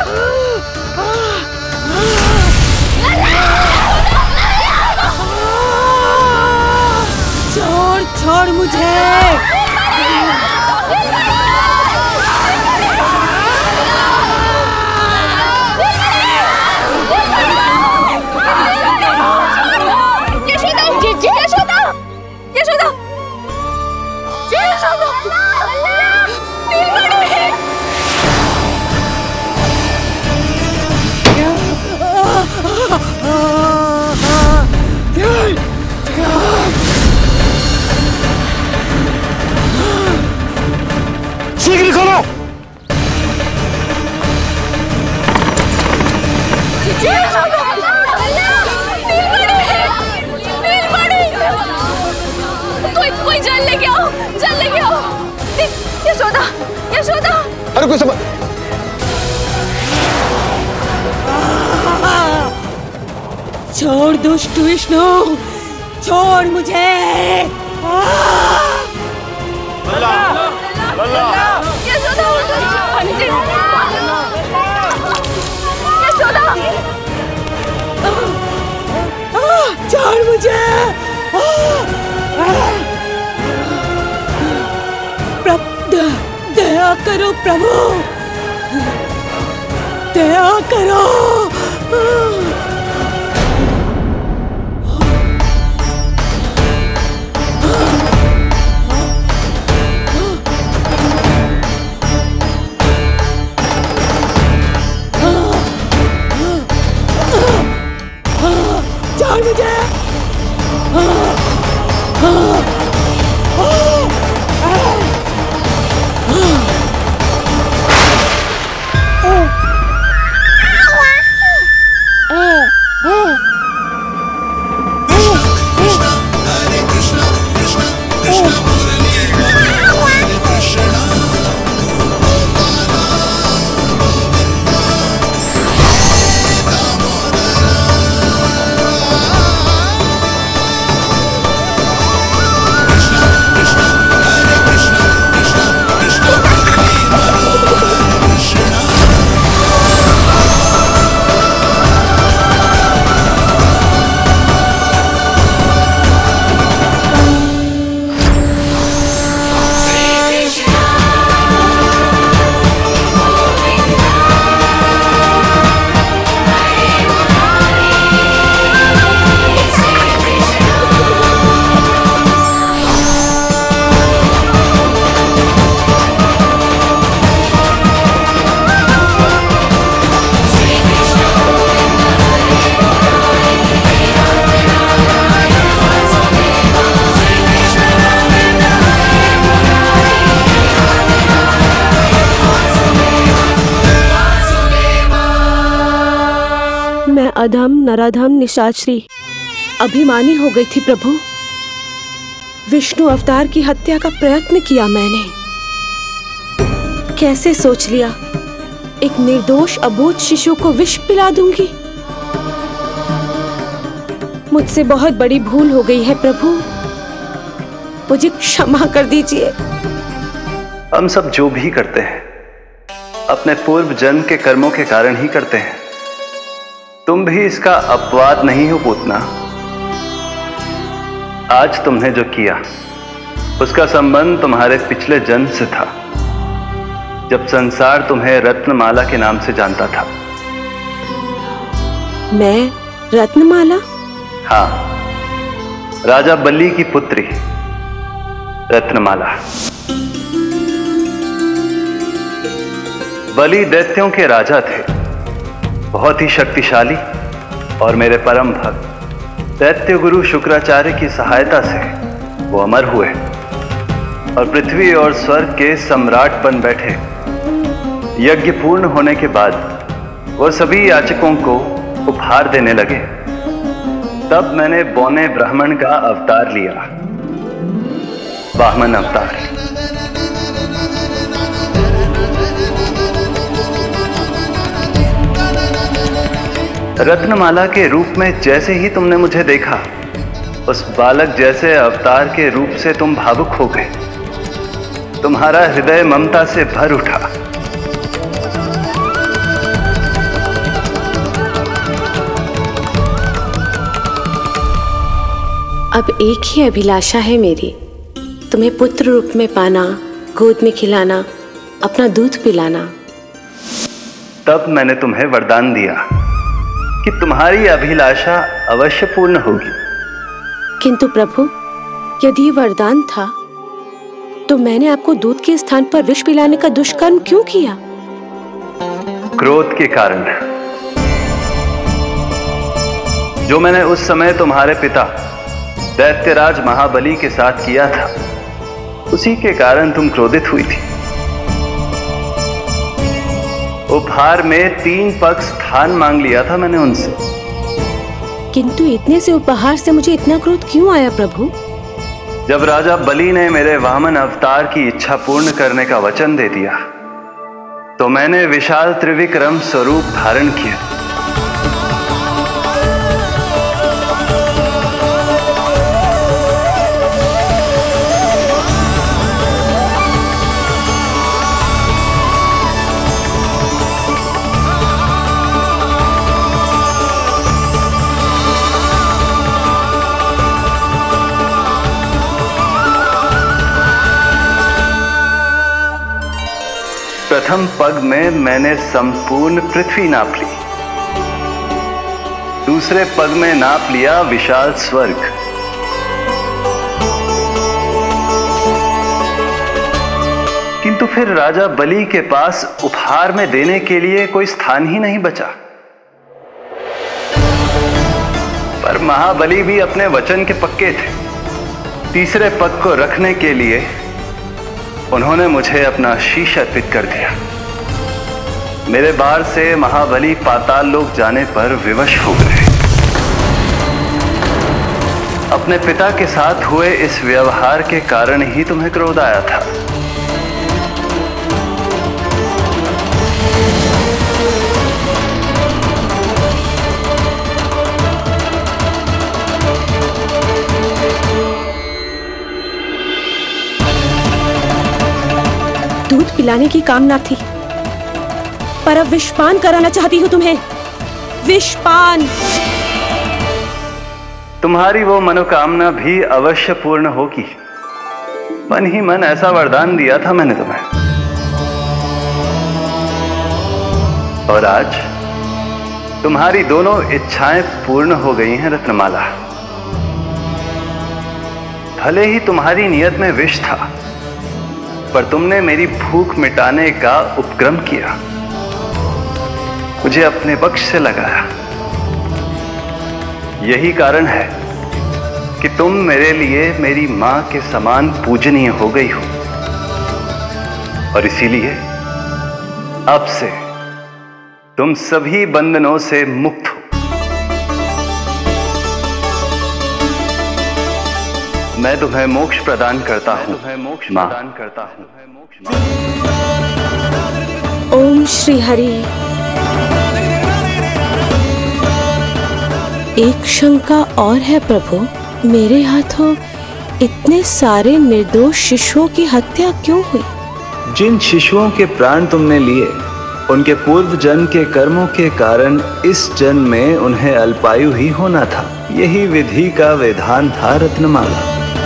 छोड़ दुष्ट विष्णु, छोड़ मुझे। छोड़ मुझे। दया करो प्रभु, दया करो। छोड़ मुझे। अधम नराधम निशाचरी अभिमानी हो गई थी प्रभु। विष्णु अवतार की हत्या का प्रयत्न किया मैंने। कैसे सोच लिया एक निर्दोष अबोध शिशु को विष पिला दूंगी। मुझसे बहुत बड़ी भूल हो गई है प्रभु, मुझे क्षमा कर दीजिए। हम सब जो भी करते हैं अपने पूर्व जन्म के कर्मों के कारण ही करते हैं। तुम भी इसका अपवाद नहीं हो पूतना। आज तुमने जो किया उसका संबंध तुम्हारे पिछले जन्म से था, जब संसार तुम्हें रत्नमाला के नाम से जानता था। मैं रत्नमाला? हाँ, राजा बलि की पुत्री रत्नमाला। बलि दैत्यों के राजा थे, बहुत ही शक्तिशाली, और मेरे परम भक्त दैत्य गुरु शुक्राचार्य की सहायता से वो अमर हुए और पृथ्वी और स्वर्ग के सम्राट बन बैठे। यज्ञ पूर्ण होने के बाद वो सभी याचकों को उपहार देने लगे। तब मैंने बौने ब्राह्मण का अवतार लिया, वामन अवतार। रत्नमाला के रूप में जैसे ही तुमने मुझे देखा, उस बालक जैसे अवतार के रूप से तुम भावुक हो गए। तुम्हारा हृदय ममता से भर उठा। अब एक ही अभिलाषा है मेरी, तुम्हें पुत्र रूप में पाना, गोद में खिलाना, अपना दूध पिलाना। तब मैंने तुम्हें वरदान दिया कि तुम्हारी अभिलाषा अवश्य पूर्ण होगी। किंतु प्रभु, यदि वरदान था तो मैंने आपको दूध के स्थान पर विष पिलाने का दुष्कर्म क्यों किया? क्रोध के कारण, जो मैंने उस समय तुम्हारे पिता दैत्यराज महाबली के साथ किया था, उसी के कारण तुम क्रोधित हुई थी। उपहार में 3 पग स्थान मांग लिया था मैंने उनसे। किंतु इतने से उपहार से मुझे इतना क्रोध क्यों आया प्रभु? जब राजा बलि ने मेरे वामन अवतार की इच्छा पूर्ण करने का वचन दे दिया, तो मैंने विशाल त्रिविक्रम स्वरूप धारण किया। प्रथम पग में मैंने संपूर्ण पृथ्वी नाप ली, दूसरे पग में नाप लिया विशाल स्वर्ग, किंतु फिर राजा बलि के पास उपहार में देने के लिए कोई स्थान ही नहीं बचा। पर महाबली भी अपने वचन के पक्के थे। तीसरे पग को रखने के लिए उन्होंने मुझे अपना शीश अर्पित कर दिया। मेरे बार से महाबली पाताल लोक जाने पर विवश हो गए। अपने पिता के साथ हुए इस व्यवहार के कारण ही तुम्हें क्रोध आया था। दूध पिलाने की कामना थी, पर अब विषपान कराना चाहती हूँ तुम्हें। विषपान। तुम्हारी वो मनोकामना भी अवश्य पूर्ण होगी। मन ही मन ऐसा वरदान दिया था मैंने तुम्हें। और आज तुम्हारी दोनों इच्छाएं पूर्ण हो गई हैं रत्नमाला। भले ही तुम्हारी नियत में विष था, पर तुमने मेरी भूख मिटाने का उपक्रम किया, मुझे अपने पक्ष से लगाया। यही कारण है कि तुम मेरे लिए मेरी मां के समान पूजनीय हो गई हो। और इसीलिए अब से तुम सभी बंधनों से मुक्त हो। मैं तुम्हें मोक्ष प्रदान करता हूं, मां। ओम श्री हरि। एक शंका और है प्रभु, मेरे हाथों इतने सारे निर्दोष शिशुओं की हत्या क्यों हुई? जिन शिशुओं के प्राण तुमने लिए, उनके पूर्व जन्म के कर्मों के कारण इस जन्म में उन्हें अल्पायु ही होना था। यही विधि का विधान था रत्नमाला।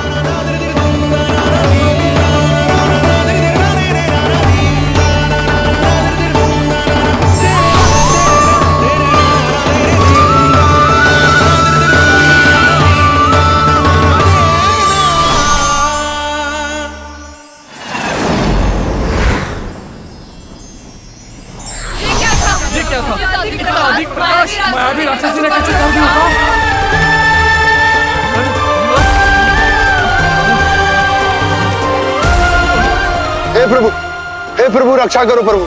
हे प्रभु रक्षा करो प्रभु।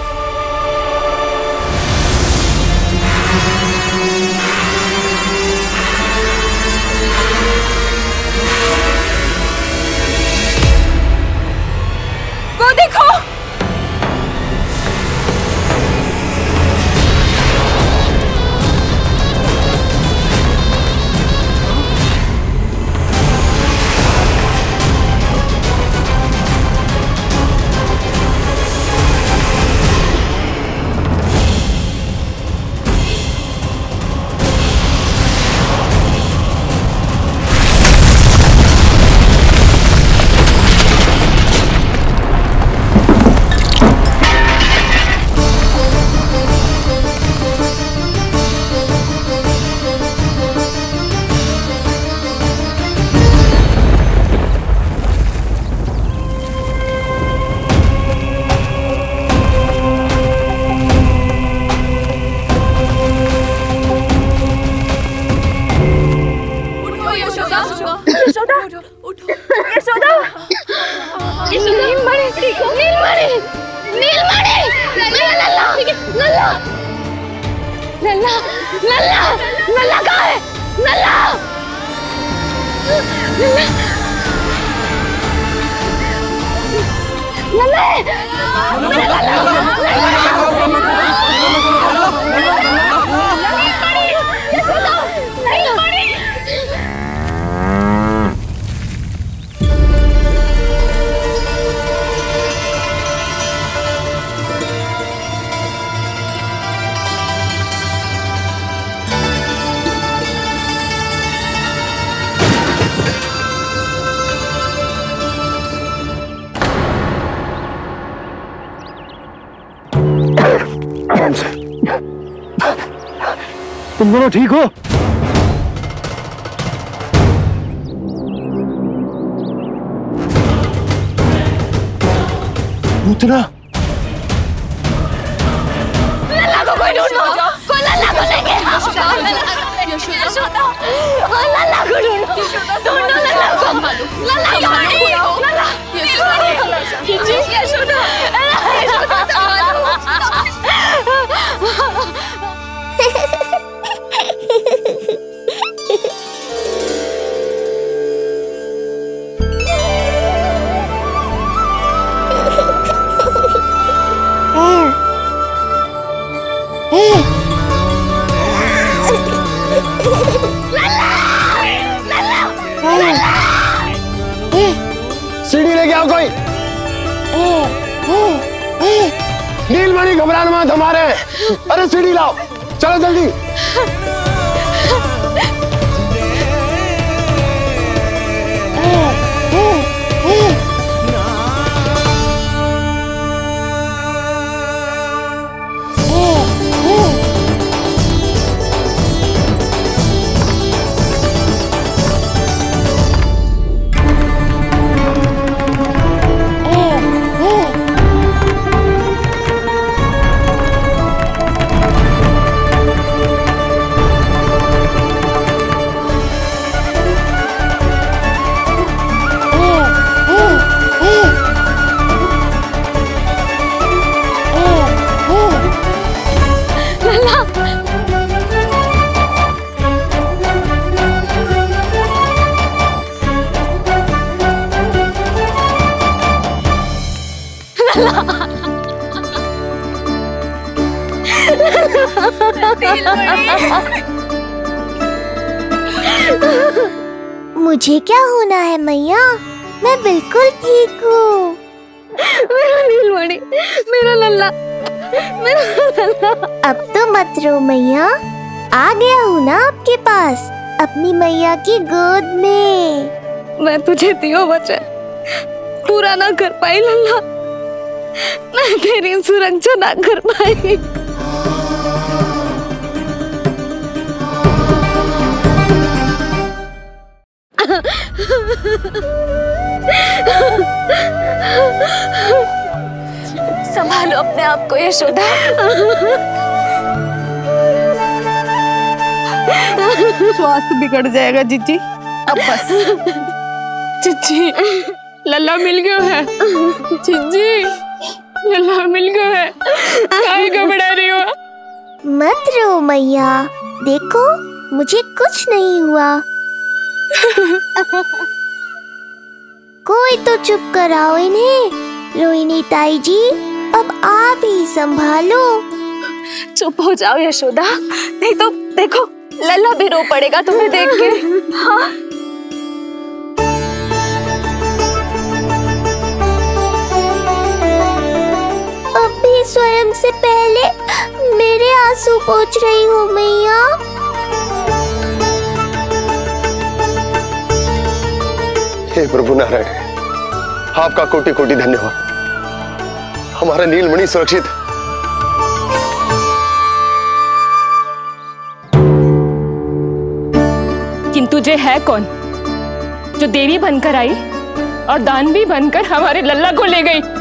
वो देखो, तुम दोनों ठीक हो? पूतना लल्ला को कोई ढूंढो, कोई लल्ला को लेके आओ। यशोदा, लल्ला को ढूंढो, ढूंढो लल्ला को। लल्ला कहाँ है? लल्ला, यशोदा, सीढ़ी लेके आओ कोई। नीलमणि घबराना मत हमारे। अरे सीढ़ी लाओ, चलो जल्दी। मुझे क्या होना है मैया, मैं बिल्कुल ठीक हूँ। मेरा नीलमणि, मेरा लल्ला, मेरा लल्ला। अब तो मत रो मैया, आ गया हूँ ना आपके पास, अपनी मैया की गोद में। मैं तुझे दियो वचन पूरा ना कर पाई लल्ला, मैं तेरी सुरक्षा ना कर पाई। संभालो अपने आप को यशोदा। स्वास्थ्य बिगड़ जाएगा जीजी, अब बस। जीजी, लल्ला मिल गया है। जीजी, लल्ला मिल गया है। काहे घबरा रही हो? मत रो मैया, देखो मुझे कुछ नहीं हुआ। कोई तो चुप कराओ इन्हें। रोहिणी ताई जी, अब आप ही संभालो। चुप हो जाओ यशोदा, नहीं तो देखो लल्ला भी रो पड़ेगा तुम्हें देख के। हाँ? अब भी स्वयं से पहले मेरे आंसू पोंछ रही हो मैया। हे प्रभु नारायण, आपका कोटि कोटि धन्यवाद। हमारा नीलमणि सुरक्षित है। किंतु जे है कौन जो देवी बनकर आई और दानवी बनकर हमारे लल्ला को ले गई?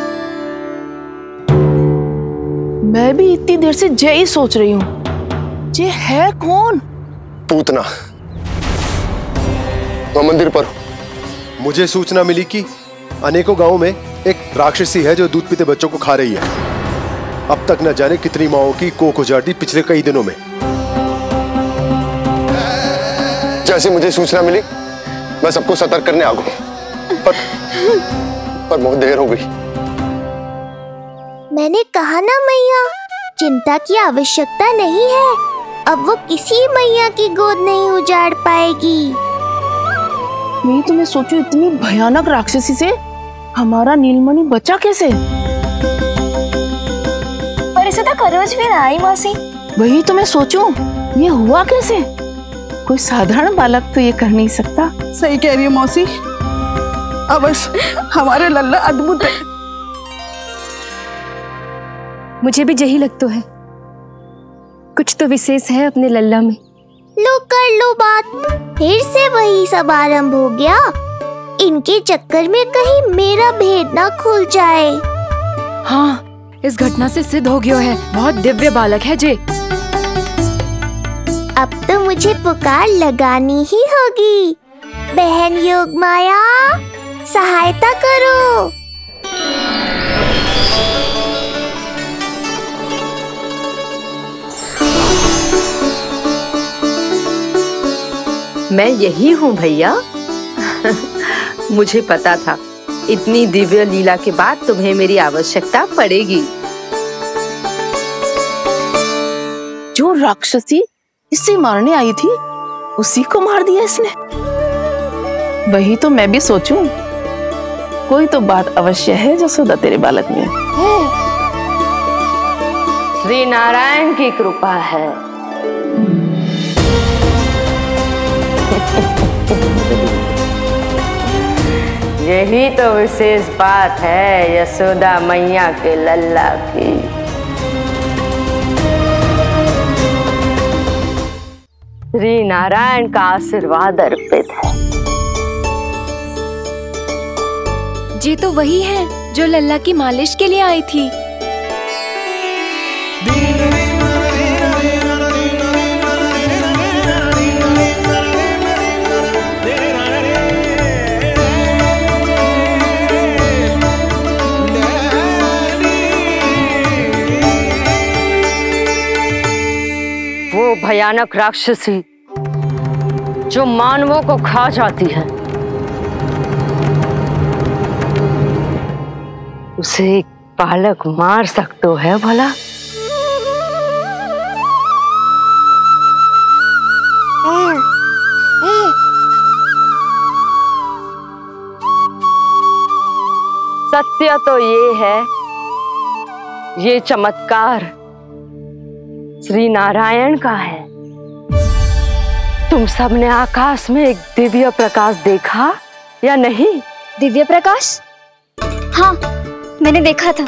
मैं भी इतनी देर से जय ही सोच रही हूँ, जे है कौन? पूतना, मैं मंदिर पर हूँ। मुझे सूचना मिली कि अनेकों गांवों में एक राक्षसी है जो दूध पीते बच्चों को खा रही है। अब तक न जाने कितनी माओं की कोख उजाड़ दी पिछले कई दिनों में। जैसे मुझे सूचना मिली मैं सबको सतर्क करने आ गया, पर बहुत देर हो गई। मैंने कहा ना मैया, चिंता की आवश्यकता नहीं है। अब वो किसी मैया की गोद नहीं उजाड़ पाएगी। मैं तो मैं सोचूं इतनी भयानक राक्षसी से हमारा नीलमणि बचा कैसे? पर इसे तो करोज भी ना आई मौसी। वही तो मैं सोचूं, ये हुआ कैसे? कोई साधारण बालक तो ये कर नहीं सकता। सही कह रही है मौसी, अवश्य हमारे लल्ला अद्भुत है। मुझे भी यही लगता है। कुछ तो विशेष है अपने लल्ला में। लो कर लो बात, फिर से वही सब आरंभ हो गया। इनके चक्कर में कहीं मेरा भेद ना खुल जाए। हाँ, इस घटना से सिद्ध हो गया है बहुत दिव्य बालक है जे। अब तो मुझे पुकार लगानी ही होगी। बहन योगमाया, सहायता करो। मैं यही हूँ भैया। मुझे पता था इतनी दिव्य लीला के बाद तुम्हें मेरी आवश्यकता पड़ेगी। जो राक्षसी इसे मारने आई थी उसी को मार दिया इसने। वही तो मैं भी सोचूं, कोई तो बात अवश्य है यशोदा तेरे बालक में। श्री नारायण की कृपा है। यही तो विशेष बात है यशोदा मैया के लल्ला की। श्री नारायण का आशीर्वाद अर्पित है। जी तो वही है जो लल्ला की मालिश के लिए आई थी। वो भयानक राक्षसी जो मानवों को खा जाती है, उसे एक बालक मार सकते है भला? सत्य तो ये है, ये चमत्कार श्री नारायण का है। तुम सबने आकाश में एक दिव्य प्रकाश देखा या नहीं? दिव्य प्रकाश? हाँ, मैंने देखा था।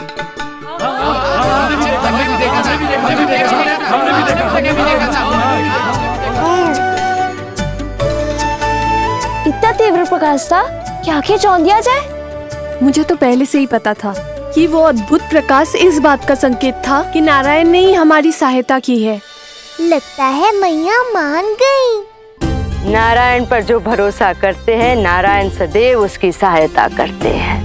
इतना तीव्र प्रकाश था कि आंखें चौंध दिया जाए। मुझे तो पहले से ही पता था कि वो अद्भुत प्रकाश इस बात का संकेत था कि नारायण ने ही हमारी सहायता की है। लगता है मैया मान गई। नारायण पर जो भरोसा करते हैं, नारायण सदैव उसकी सहायता करते हैं।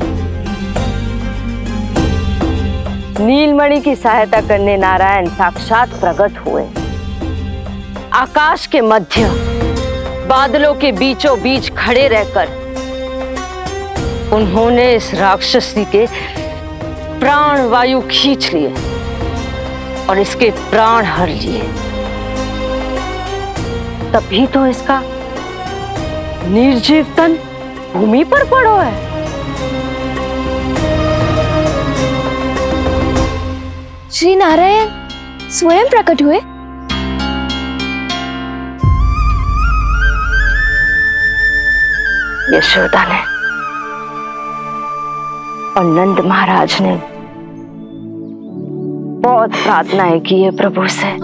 नीलमणि की सहायता करने नारायण साक्षात प्रकट हुए। आकाश के मध्य बादलों के बीचों बीच खड़े रहकर उन्होंने इस राक्षसी के प्राण वायु खींच लिए और इसके प्राण हर लिए। तभी तो इसका निर्जीव तन भूमि पर पड़ो है। श्री नारायण स्वयं प्रकट हुए। यशोदा ने और नंद महाराज ने बहुत प्रार्थनाएं की है प्रभु से।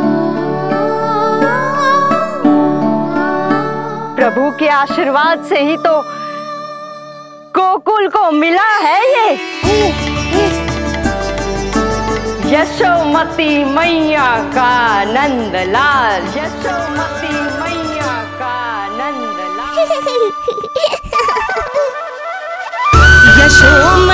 प्रभु के आशीर्वाद से ही तो गोकुल को मिला है ये। यशोमती मैया का नंदलाल, यशोमती मैया का नंदलाल। यशोमती